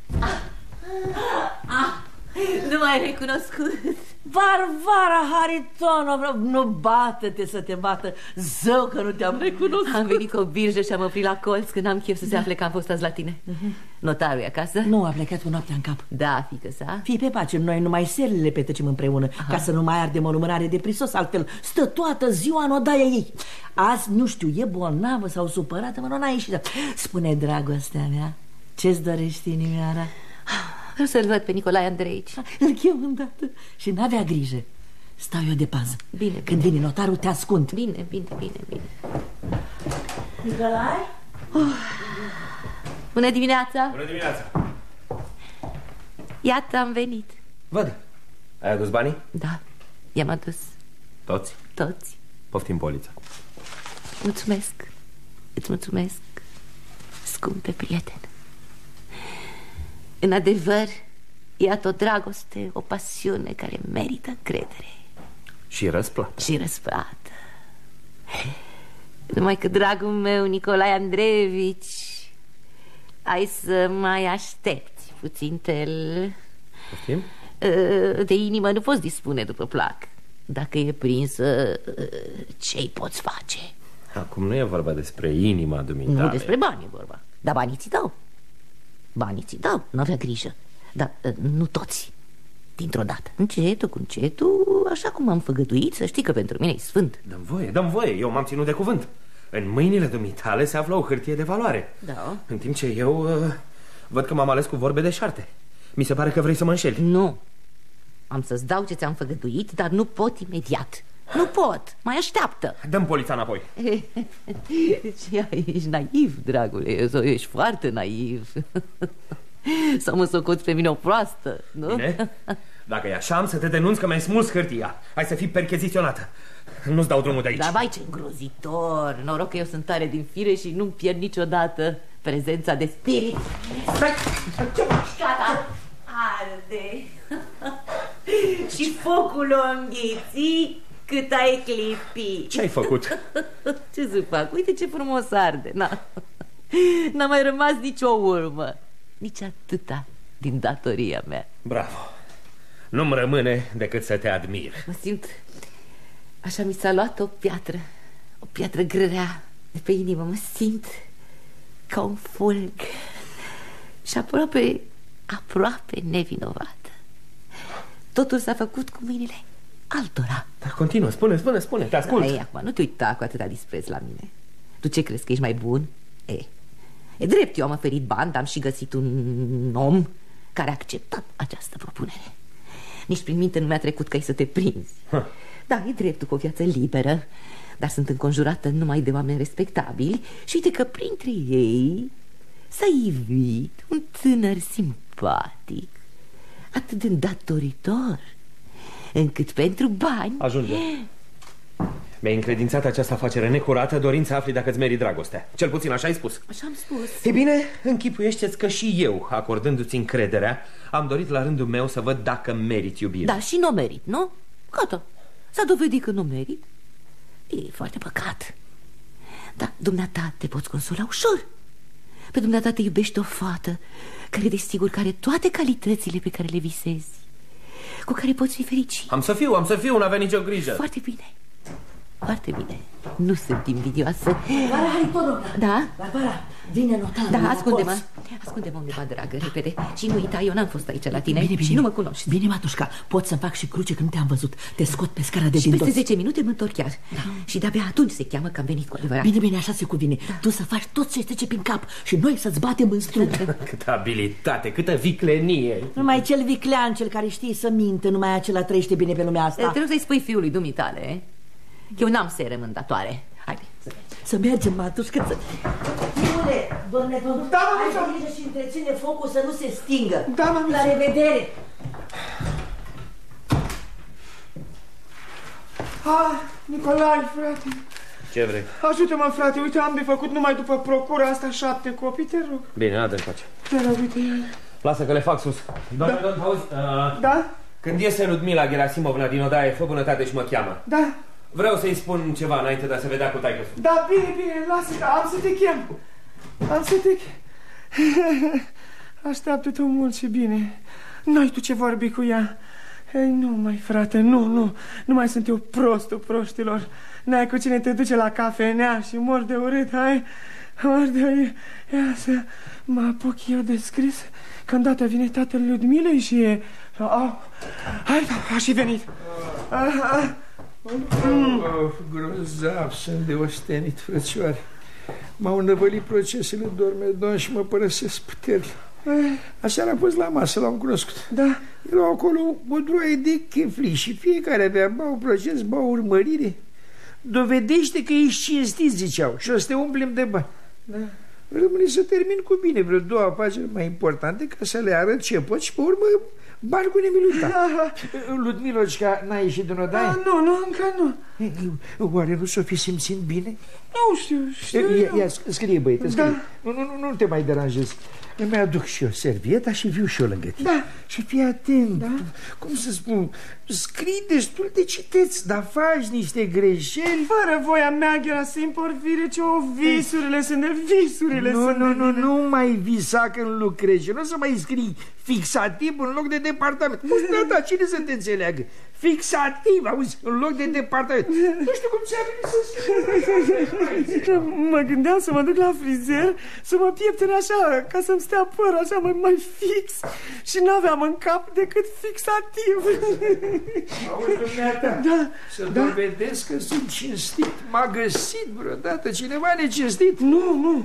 Nu m-ai recunoscut. Varvara Haritonov, nu bată-te să te bată. Zău că nu te-am recunoscut. Am venit cu o birjă și am oprit la colț când am chef să se afle că am fost azi la tine. Notarul e acasă? Nu, a plecat cu noaptea în cap. Da, fiică sa. Fii pe pace, noi numai serile petrecem împreună. Ca să nu mai ardem o lumânare de prisos. Altfel stă toată ziua în odaia ei. Azi, nu știu, e bolnavă sau supărată, mă, n-a ieșit. Spune, dragostea mea, ce-ți dorești inimioara? Vreau să-l văd pe Nicolae Andreici. Îl chem îndată și n-avea grijă. Stau eu de pază. Bine. Când vine notarul, te ascund. Bine. Nicolae? Bună dimineața. Bună dimineața. Iată, am venit. Văd. Ai adus banii? Da, i-am adus. Toți? Poftim polița. Mulțumesc. Îți mulțumesc, scumpe prieten. În adevăr, iată o dragoste, o pasiune care merită încredere. Și răsplată. Numai că, dragul meu, Nicolae Andreevici, ai să mai aștepți puțin tel. Poftim? De inimă nu poți dispune după plac. Dacă e prinsă, ce-i poți face? Acum nu e vorba despre inima dumitale. Nu despre bani e vorba. Dar banii ți dau. Nu avea grijă. Dar nu toți dintr-o dată. Încetul cu încetul, așa cum am făgăduit. Să știi că pentru mine e sfânt. Dă-mi voie, eu m-am ținut de cuvânt. În mâinile dumitale se află o hârtie de valoare. Da. În timp ce eu văd că m-am ales cu vorbe de șarte. Mi se pare că vrei să mă înșeli. Nu. Am să-ți dau ce ți-am făgăduit, dar nu pot imediat. Nu pot, mai așteaptă. Dă-mi polița înapoi. Ești naiv, dragule. Ești foarte naiv. Să mă socoți pe mine o proastă, nu? Bine. Dacă e așa, am să te denunț că mi-ai smuls hârtia. Ai să fii percheziționată. Nu-ți dau drumul de aici. Dar vai, ce îngrozitor. Noroc că eu sunt tare din fire și nu-mi pierd niciodată prezența de spirit. Gata, arde. Și focul o înghiți cât ai clipi. Ce ai făcut? Ce să fac? Uite ce frumos arde. N-a mai rămas nicio urmă, nici atâta din datoria mea. Bravo. Nu-mi rămâne decât să te admir. Mă simt, așa mi s-a luat o piatră grea de pe inimă. Mă simt ca un fulg și aproape nevinovată. Totul s-a făcut cu mâinile altora. Dar continuă, spune, te ascult. Ei, acum, nu te uita cu atâta dispreț la mine. Tu ce crezi, că ești mai bun? E drept, eu am oferit bani, dar am și găsit un om care a acceptat această propunere. Nici prin minte nu mi-a trecut că ai să te prinzi. Da, e dreptul cu o viață liberă, dar sunt înconjurată numai de oameni respectabili. Și uite că printre ei s-a ivit un tânăr simpatic, atât de îndatoritor, încât pentru bani... Ajunge. Mi-ai încredințat această afacere necurată, dorind să afli dacă îți meri dragostea. Cel puțin așa ai spus. Așa am spus. E bine, închipuiește-ți că și eu, acordându-ți încrederea, am dorit la rândul meu să văd dacă merit iubirea. Da, și nu merit, nu? Gata, s-a dovedit că nu merit. E foarte păcat. Dar dumneata te poți consola ușor. Pe dumneata te iubește o fată care desigur că are toate calitățile pe care le visezi, cu care poți fi fericit. Am să fiu, n-avea nicio grijă. Foarte bine. Foarte bine. Nu sunt invidioasă. Barbara, hai, poruncă. Da? Barbara, vine notarul. Da, ascunde-mă undeva, dragă, repede. Și nu uita, eu n-am fost aici la tine. Bine. Și nu mă cunoști. Bine, Matușca, pot să-mi fac și cruce că nu te-am văzut. Te scot pe scara de și din peste dos. 10 minute mă întorc chiar. Și de-abia atunci se cheamă că am venit cu adevărat. Bine, așa se cuvine. Tu să faci tot ce trece prin cap și noi să-ți batem în strună. Câtă abilitate, câtă viclenie. Numai cel viclean, cel care știe să minte, numai acela trăiește bine pe lumea asta. Trebuie să-i spui fiului dumitale, eu n-am sere mândatoare. Haide, să mergem, Matușca, să... Fiule, domne, ai grijă și întreține focul să nu se stingă. Da, mami. La revedere. Nicolae, frate. Ce vrei? Ajută-mă, frate, uite, am de făcut numai după procura asta 7 copii, te rog. Bine, adă-mi face. Te rog, uite el. Lasă că le fac sus. Doamne, auzi? Da? Când iese Ludmila Gerasimovna din odaie, fă bunătate și mă cheamă. Da. Vreau să-i spun ceva înainte de a se vedea cu taică-sul. Da, bine, lasă, am să te chem. Așteaptă-te mult și bine. N-ai tu ce vorbi cu ea. Ei, nu, mai frate, nu mai sunt eu prostul proștilor. N-ai cu cine te duce la cafenea și mor de urât, hai. Mor de urât. Ia să mă apuc eu de scris. Că îndată vine tatăl Ludmilei și e... Hai, a și venit. Grozav, sunt de ostenit, frățioare. M-au năvălit procesele Dormedon și mă părăsesc puterile. Aseară am fost la masă, l-am cunoscut. Da. Erau acolo o droaie de chefli și fiecare avea ba un proces, ba o urmărire. Dovedește că ești cinstit, ziceau, și o să te umplem de bani. Da. Rămâne să termin cu bine vreo 2 afaceri mai importante ca să le arăt ce pot și pe urmă bani cu nemiluta. Ludmilocica n-a ieșit din odaie? Nu, încă nu. Oare nu s-o fi simțit bine? Nu știu. Ia, scrie, băiete, scrie. Da. Nu te mai deranjezi. Îmi aduc și eu servieta și viu și eu lângă tine. Da. Și fii atent. Da. Cum să spun, scrii destul de citeți, dar faci niște greșeli. Fără voia mea, Gerasim Porfire, ce visurile sunt de visurile. Nu mai visa când lucrezi. Nu să mai scrii fixativ în loc de departament. Da, cine să te înțeleagă? Fixativ, auzi, în loc de departament. Nu știu cum ți-a venit să scrii. Mă gândeam să mă duc la frizer, să mă pieptene așa, ca să-mi stea părul așa mai fix. Și n-aveam în cap decât fixativ. Auzi, dumneata, da, să dovedesc că sunt cinstit. M-a găsit vreodată cineva necinstit? Nu.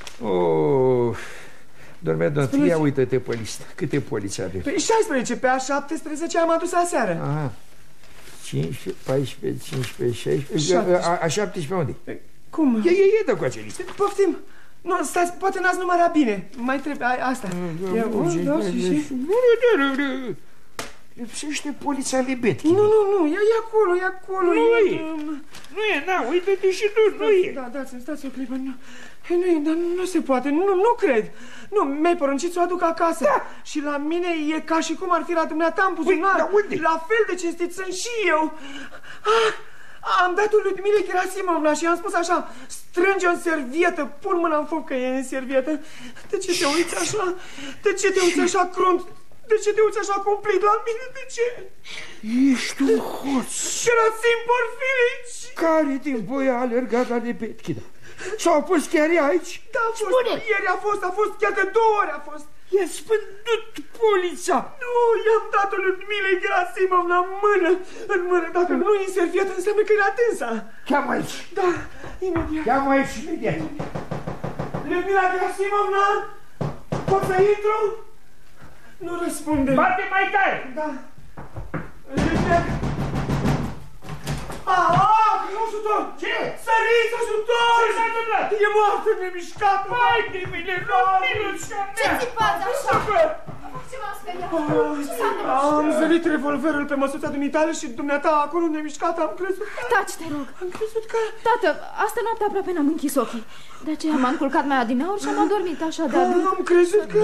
Dormedon, ia uită-te pe listă. Câte poliți avem? Pe 16, pe a 17 am adus aseară. Aha. 15, 14, 15, 16 A 17 unde? Cum? E de cu acea listă. Poftim. Nu, stați, poate n-ați numărat bine. Mai trebuie, asta. Lipsește polița Lebetkin. Nu, e acolo. Nu e, uite-te și tu, nu e. Da, stați o clipă, nu e, dar nu se poate, nu cred. Nu, mi-ai poruncit să o aduc acasă. Da. Și la mine e ca și cum ar fi la dumneata în buzunar. Dar unde? La fel de cinstit sunt și eu. Am dat-o lui Ludmila Gerasimovna și i-am spus așa: strânge o servietă, pun mâna în foc că e în servietă. De ce te uiți așa? De ce te uiți așa crunt? De ce te uiți așa cumplit la mine? De ce? Ești un hoț. Gerasim Porfirici! Care din voi a alergat la Lebetkin? Sau a fost chiar aici? Da, a fost. Ieri a fost, chiar de 2 ori a fost. I-a spândut polița. Nu, i-am dat-o lui Ludmila Gerasimovna în mână. Dacă nu e în servietă, înseamnă că e la dânsa. Cheamă aici. Da, imediat. Cheamă aici imediat. Ludmila Gerasimovna, pot să intru? Nu răspunde. Bate mai tare. Da. Ajutor! Ce? Săriți, ajutor! Ce s-a întâmplat? E moartă, nemișcată! Hai de mine, Ludmilușca mea! Ce țipați așa? Ce m-am speriat? Ce s-a întâmplat? Am zărit revolverul pe măsuța dumitale și dumneata acolo nemișcată, am crezut că... Taci, te rog. Am crezut că... Tată, asta noapte aproape n-am închis ochii. De aceea m-am culcat mai adineauri și am adormit așa de adânc. Am crezut că...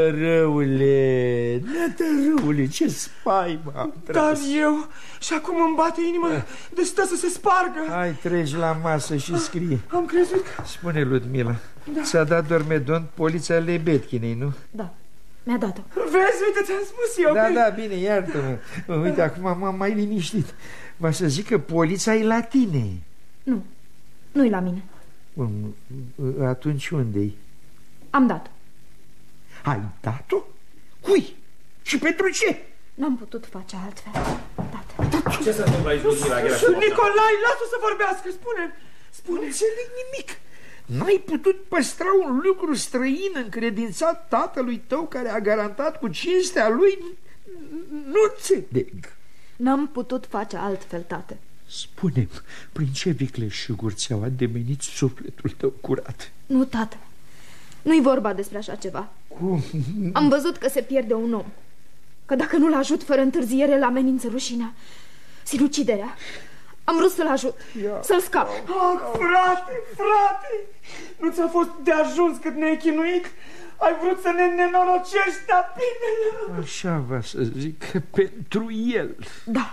Nătărăule, ce spaimă am tras. Dar eu... Și acum îmi bate inima de stă să se spargă. Hai, treci la masă și scrie. Am crezut că... Spune, Ludmila, ți-a dat dormedon polița Lebetkinei, nu? Da, mi-a dat-o. Vezi, uite, ți-am spus eu. Da, bine, iartă-mă. Uite, acum m-am mai liniștit. Va să zic că polița e la tine. Nu, nu-i la mine. Atunci unde-i? Am dat-o. Ai dat-o? Cui? Și pentru ce? N-am putut face altfel, tată. Ce se întâmplă aici, Ludmila Gerasimovna? Nicolai, lasă-o să vorbească, spune. Nu înțeleg nimic. N-ai putut păstra un lucru străin încredințat tatălui tău care a garantat cu cinstea lui? Nu înțeleg. N-am putut face altfel, tată. Spune-mi, prin ce vicleșuguri ți-au ademenit sufletul tău curat? Nu, tată, nu-i vorba despre așa ceva. Cum? Am văzut că se pierde un om, că dacă nu-l ajut fără întârziere, îl amenință rușinea, sinuciderea. Am vrut să-l ajut, să-l scap. Frate, nu ți-a fost de ajuns cât ne-ai chinuit? Ai vrut să ne nenorocești, dar bine. Așa va să zic, pentru el. Da.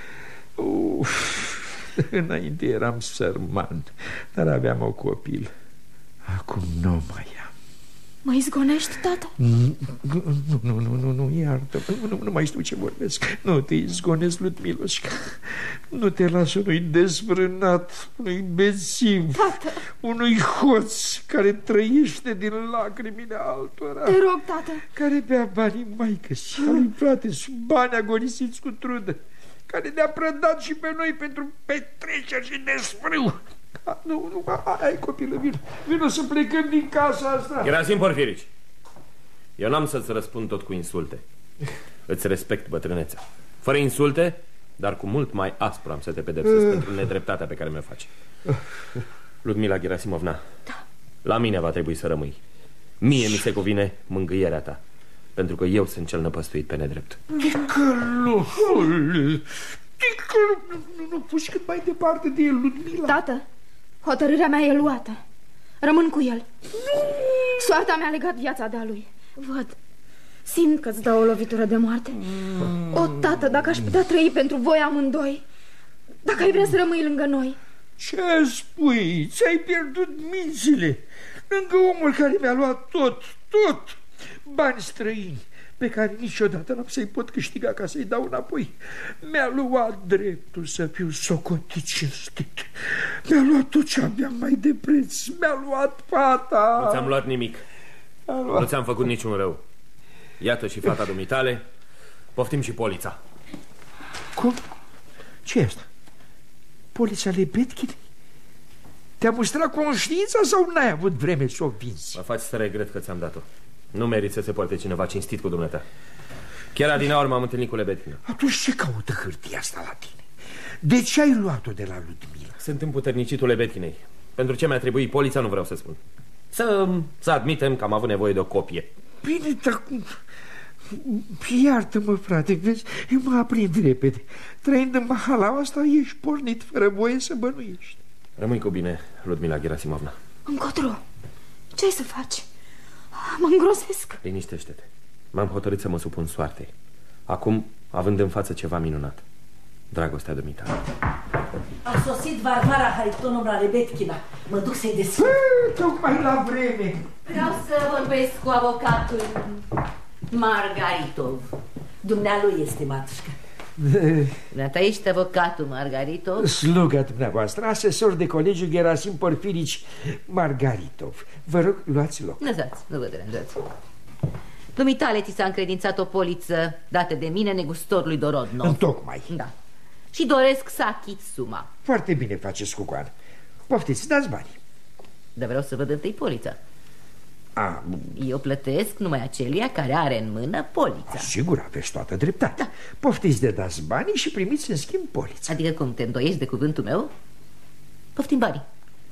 Înainte eram sărman, dar aveam o copil. Acum nu mai am. Mă izgonești, tată? Nu, iartă. Nu mai știu ce vorbesc. Nu te izgonesc, Ludmiloșca. Nu te las unui dezbrânat, unui bețiv, tată, unui hoț care trăiește din lacrimile altora. Te rog, tată. Care bea banii maică-și, al lui frate, sub bani agonisiți cu trudă, care ne-a prădat și pe noi pentru petreceri și desfrâu. Nu, ai copilă, vino să plecăm din casa asta. Gerasim Porfirici, eu n-am să-ți răspund tot cu insulte. Îți respect bătrânețea. Fără insulte, dar cu mult mai aspru am să te pedepsesc pentru nedreptatea pe care mi-o faci. Ludmila Gerasimovna, da. La mine va trebui să rămâi. Mie mi se cuvine mângâierea ta, pentru că eu sunt cel năpăstuit pe nedrept. Ticălohule, nu puși cât mai departe de el, Ludmila. Tată, hotărârea mea e luată. Rămân cu el. Soarta mi-a legat viața de-a lui. Văd, simt că-ți dau o lovitură de moarte. O, tată, dacă aș putea trăi pentru voi amândoi, dacă ai vrea să rămâi lângă noi. Ce spui? Ți-ai pierdut mințile lângă omul care mi-a luat tot bani străini pe care niciodată n-am să-i pot câștiga ca să-i dau înapoi. Mi-a luat dreptul să fiu socotit cinstit. Mi-a luat tot ce aveam mai de preț. Mi-a luat fata. Nu ți-am luat nimic. Nu ți-am făcut niciun rău. Iată și fata dumitale. Poftim și polița. Cum? Ce e asta? Polița Lebetkin? Te-a mustrat conștiința sau n-ai avut vreme să o vinzi? Mă faci să regret că ți-am dat-o. Nu meriți să se poarte cineva cinstit cu dumneata. Chiar adineauri m-am întâlnit cu Lebetkin. Atunci ce caută hârtia asta la tine? De ce ai luat-o de la Ludmila? Sunt împuternicitul Lebetkinei. Pentru ce mi-a trebuit polița nu vreau să spun. Să admitem că am avut nevoie de o copie. Bine, dar Iartă-mă, frate, vezi, eu mă aprind repede. Trăind în mahalaua asta, ești pornit fără voie să bănuiești. Rămâi cu bine, Ludmila Gerasimovna. Încotro, ce ai să faci? Mă îngrozesc. Liniștește-te. M-am hotărât să mă supun soartei. Acum, având în față ceva minunat, dragostea dumitale. A sosit Varvara Haritonovna Rebetkina. Mă duc să-i deschid. Tocmai la vreme. Vreau să vorbesc cu avocatul Margaritov. Dumnealui este, matușcă. Dumneata ești avocatul Margaritov? Sluga dumneavoastră, asesor de colegiu Gerasim Porfirici Margaritov. Vă rog, luați loc. Lăsați, nu vă deranjați. Dumitale ți s-a încredințat o poliță dată de mine negustorului Dorodnov. Întocmai. Da. Și doresc să achit suma. Foarte bine faceți, Cucoan. Poftiți, dați banii. Dar vreau să văd întâi polița. A, Eu plătesc numai aceluia care are în mână polița. sigur, aveți toată dreptatea. Poftiți de dați banii și primiți în schimb polița. Adică cum, te îndoiești de cuvântul meu? Poftim banii.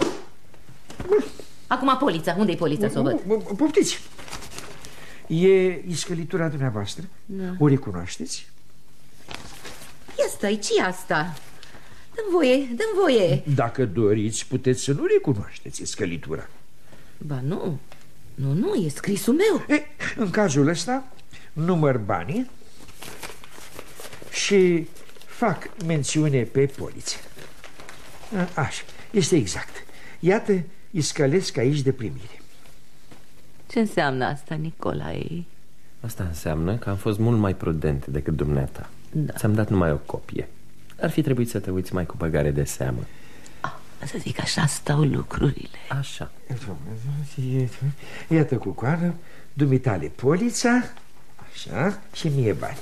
Acum polița, unde-i polița să o văd? Poftiți. E iscălitura dumneavoastră? Da. O recunoașteți? Ia stai, ce-i asta? Dă-mi voie, dă-mi voie. Dacă doriți, puteți să nu recunoașteți iscălitura. Ba nu, nu, e scrisul meu. În cazul ăsta, număr banii și fac mențiune pe poliță. Așa, este exact. Iată, iscălesc aici de primire. Ce înseamnă asta, Nicolae? Asta înseamnă că am fost mult mai prudent decât dumneata. Da. Ți-am dat numai o copie. Ar fi trebuit să te uiți mai cu băgare de seamă. Să zic, așa stau lucrurile. Așa. Iată, Cucoană, dumitale polița, așa, și mie bani.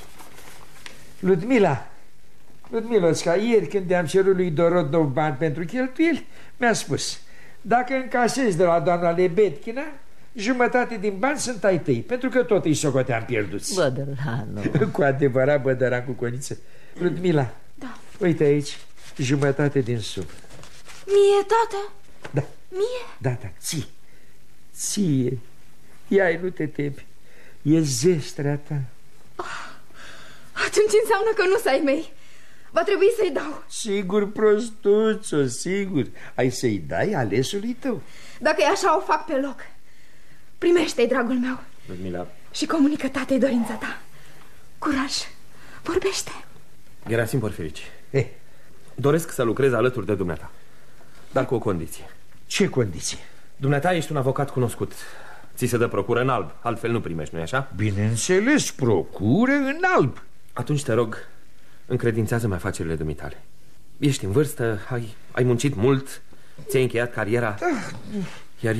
Ludmilosca, ieri când i-am cerut lui Dorodnov bani pentru cheltuieli, mi-a spus: dacă încasezi de la doamna Lebetkina, jumătate din bani sunt ai tăi, pentru că tot îi socoteam pierduți. Bădăranu. Cu adevărat bădăran cu coniță. Ludmila, Da. uite aici, jumătate din sumă. Mie, tată? Da. Mie? Da, ție. Ia-i, nu te temi. E zestrea ta. Atunci înseamnă că nu s-ai mei. Va trebui să-i dau. Sigur, prostuțo, sigur. Ai să-i dai alesului tău. Dacă e așa, o fac pe loc. Primește-i, dragul meu. Ludmila. Și comunică tatei dorința ta. Curaj, vorbește. Gerasim Porfirici, doresc să lucrez alături de dumneata, dar cu o condiție. Ce condiție? Dumneata ești un avocat cunoscut. Ți se dă procură în alb, altfel nu primești, nu-i așa? Bineînțeles, procură în alb. Atunci te rog, încredințează-mi afacerile dumitale. Ești în vârstă, ai muncit mult, ți-ai încheiat cariera. Iar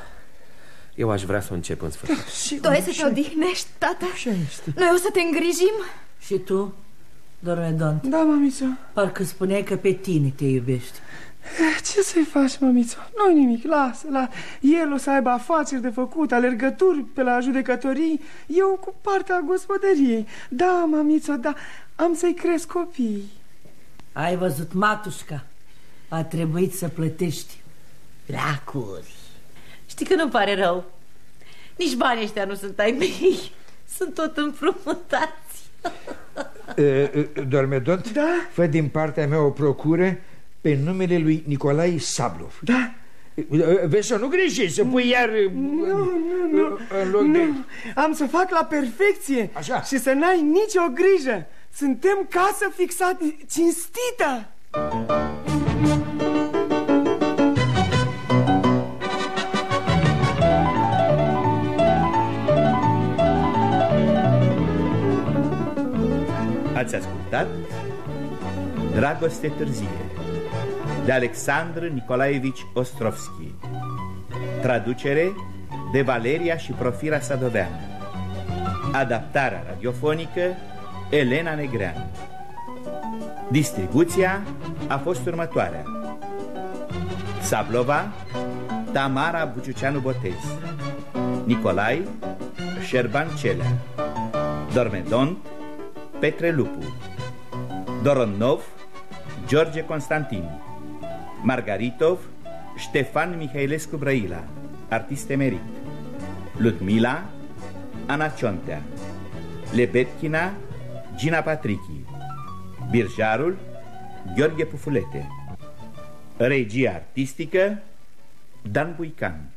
eu aș vrea să o încep în sfârșit. Tu ai să te odihnești, tată? Așa este. Noi o să te îngrijim. Și tu, Dormedont? Da, mamițo. Parcă spuneai că pe tine te iubești. Ce să-i faci, mamițo? Nu nimic, lasă. El o să aibă afaceri de făcut, alergături pe la judecătorii, eu cu partea gospodăriei. Da, mamițo, da, am să-i cresc copiii. Ai văzut, matușca? A trebuit să plătești. Lacuri. Știi că nu pare rău. Nici banii ăștia nu sunt ai mei. Sunt tot împrumutați. Dormedont, Da? fă din partea mea o procură pe numele lui Nicolae Sablov. Da? Vezi să nu greșești, să pui iar Nu. în loc de... Am să fac la perfecție. Așa. Și să n-ai nicio grijă. Suntem casă fixată cinstită. Ați ascultat Dragoste târzie de Alexandru Nicolaevici Ostrovski. Traducere de Valeria și Profira Sadoveanu. Adaptarea radiofonică Elena Negreanu. Distribuția a fost următoarea: Sablova Tamara Buciuceanu Botez, Nicolae Șerban Celea, Dormedont Petre Lupu, Dorodnov George Constantin, Margaritov Ștefan Mihailescu Brăila, artist emerit, Ludmila Ana Ciontea, Lebetkina, Gina Patrichi. Birjarul, Gheorghe Pufulete. Regia artistică, Dan Buican.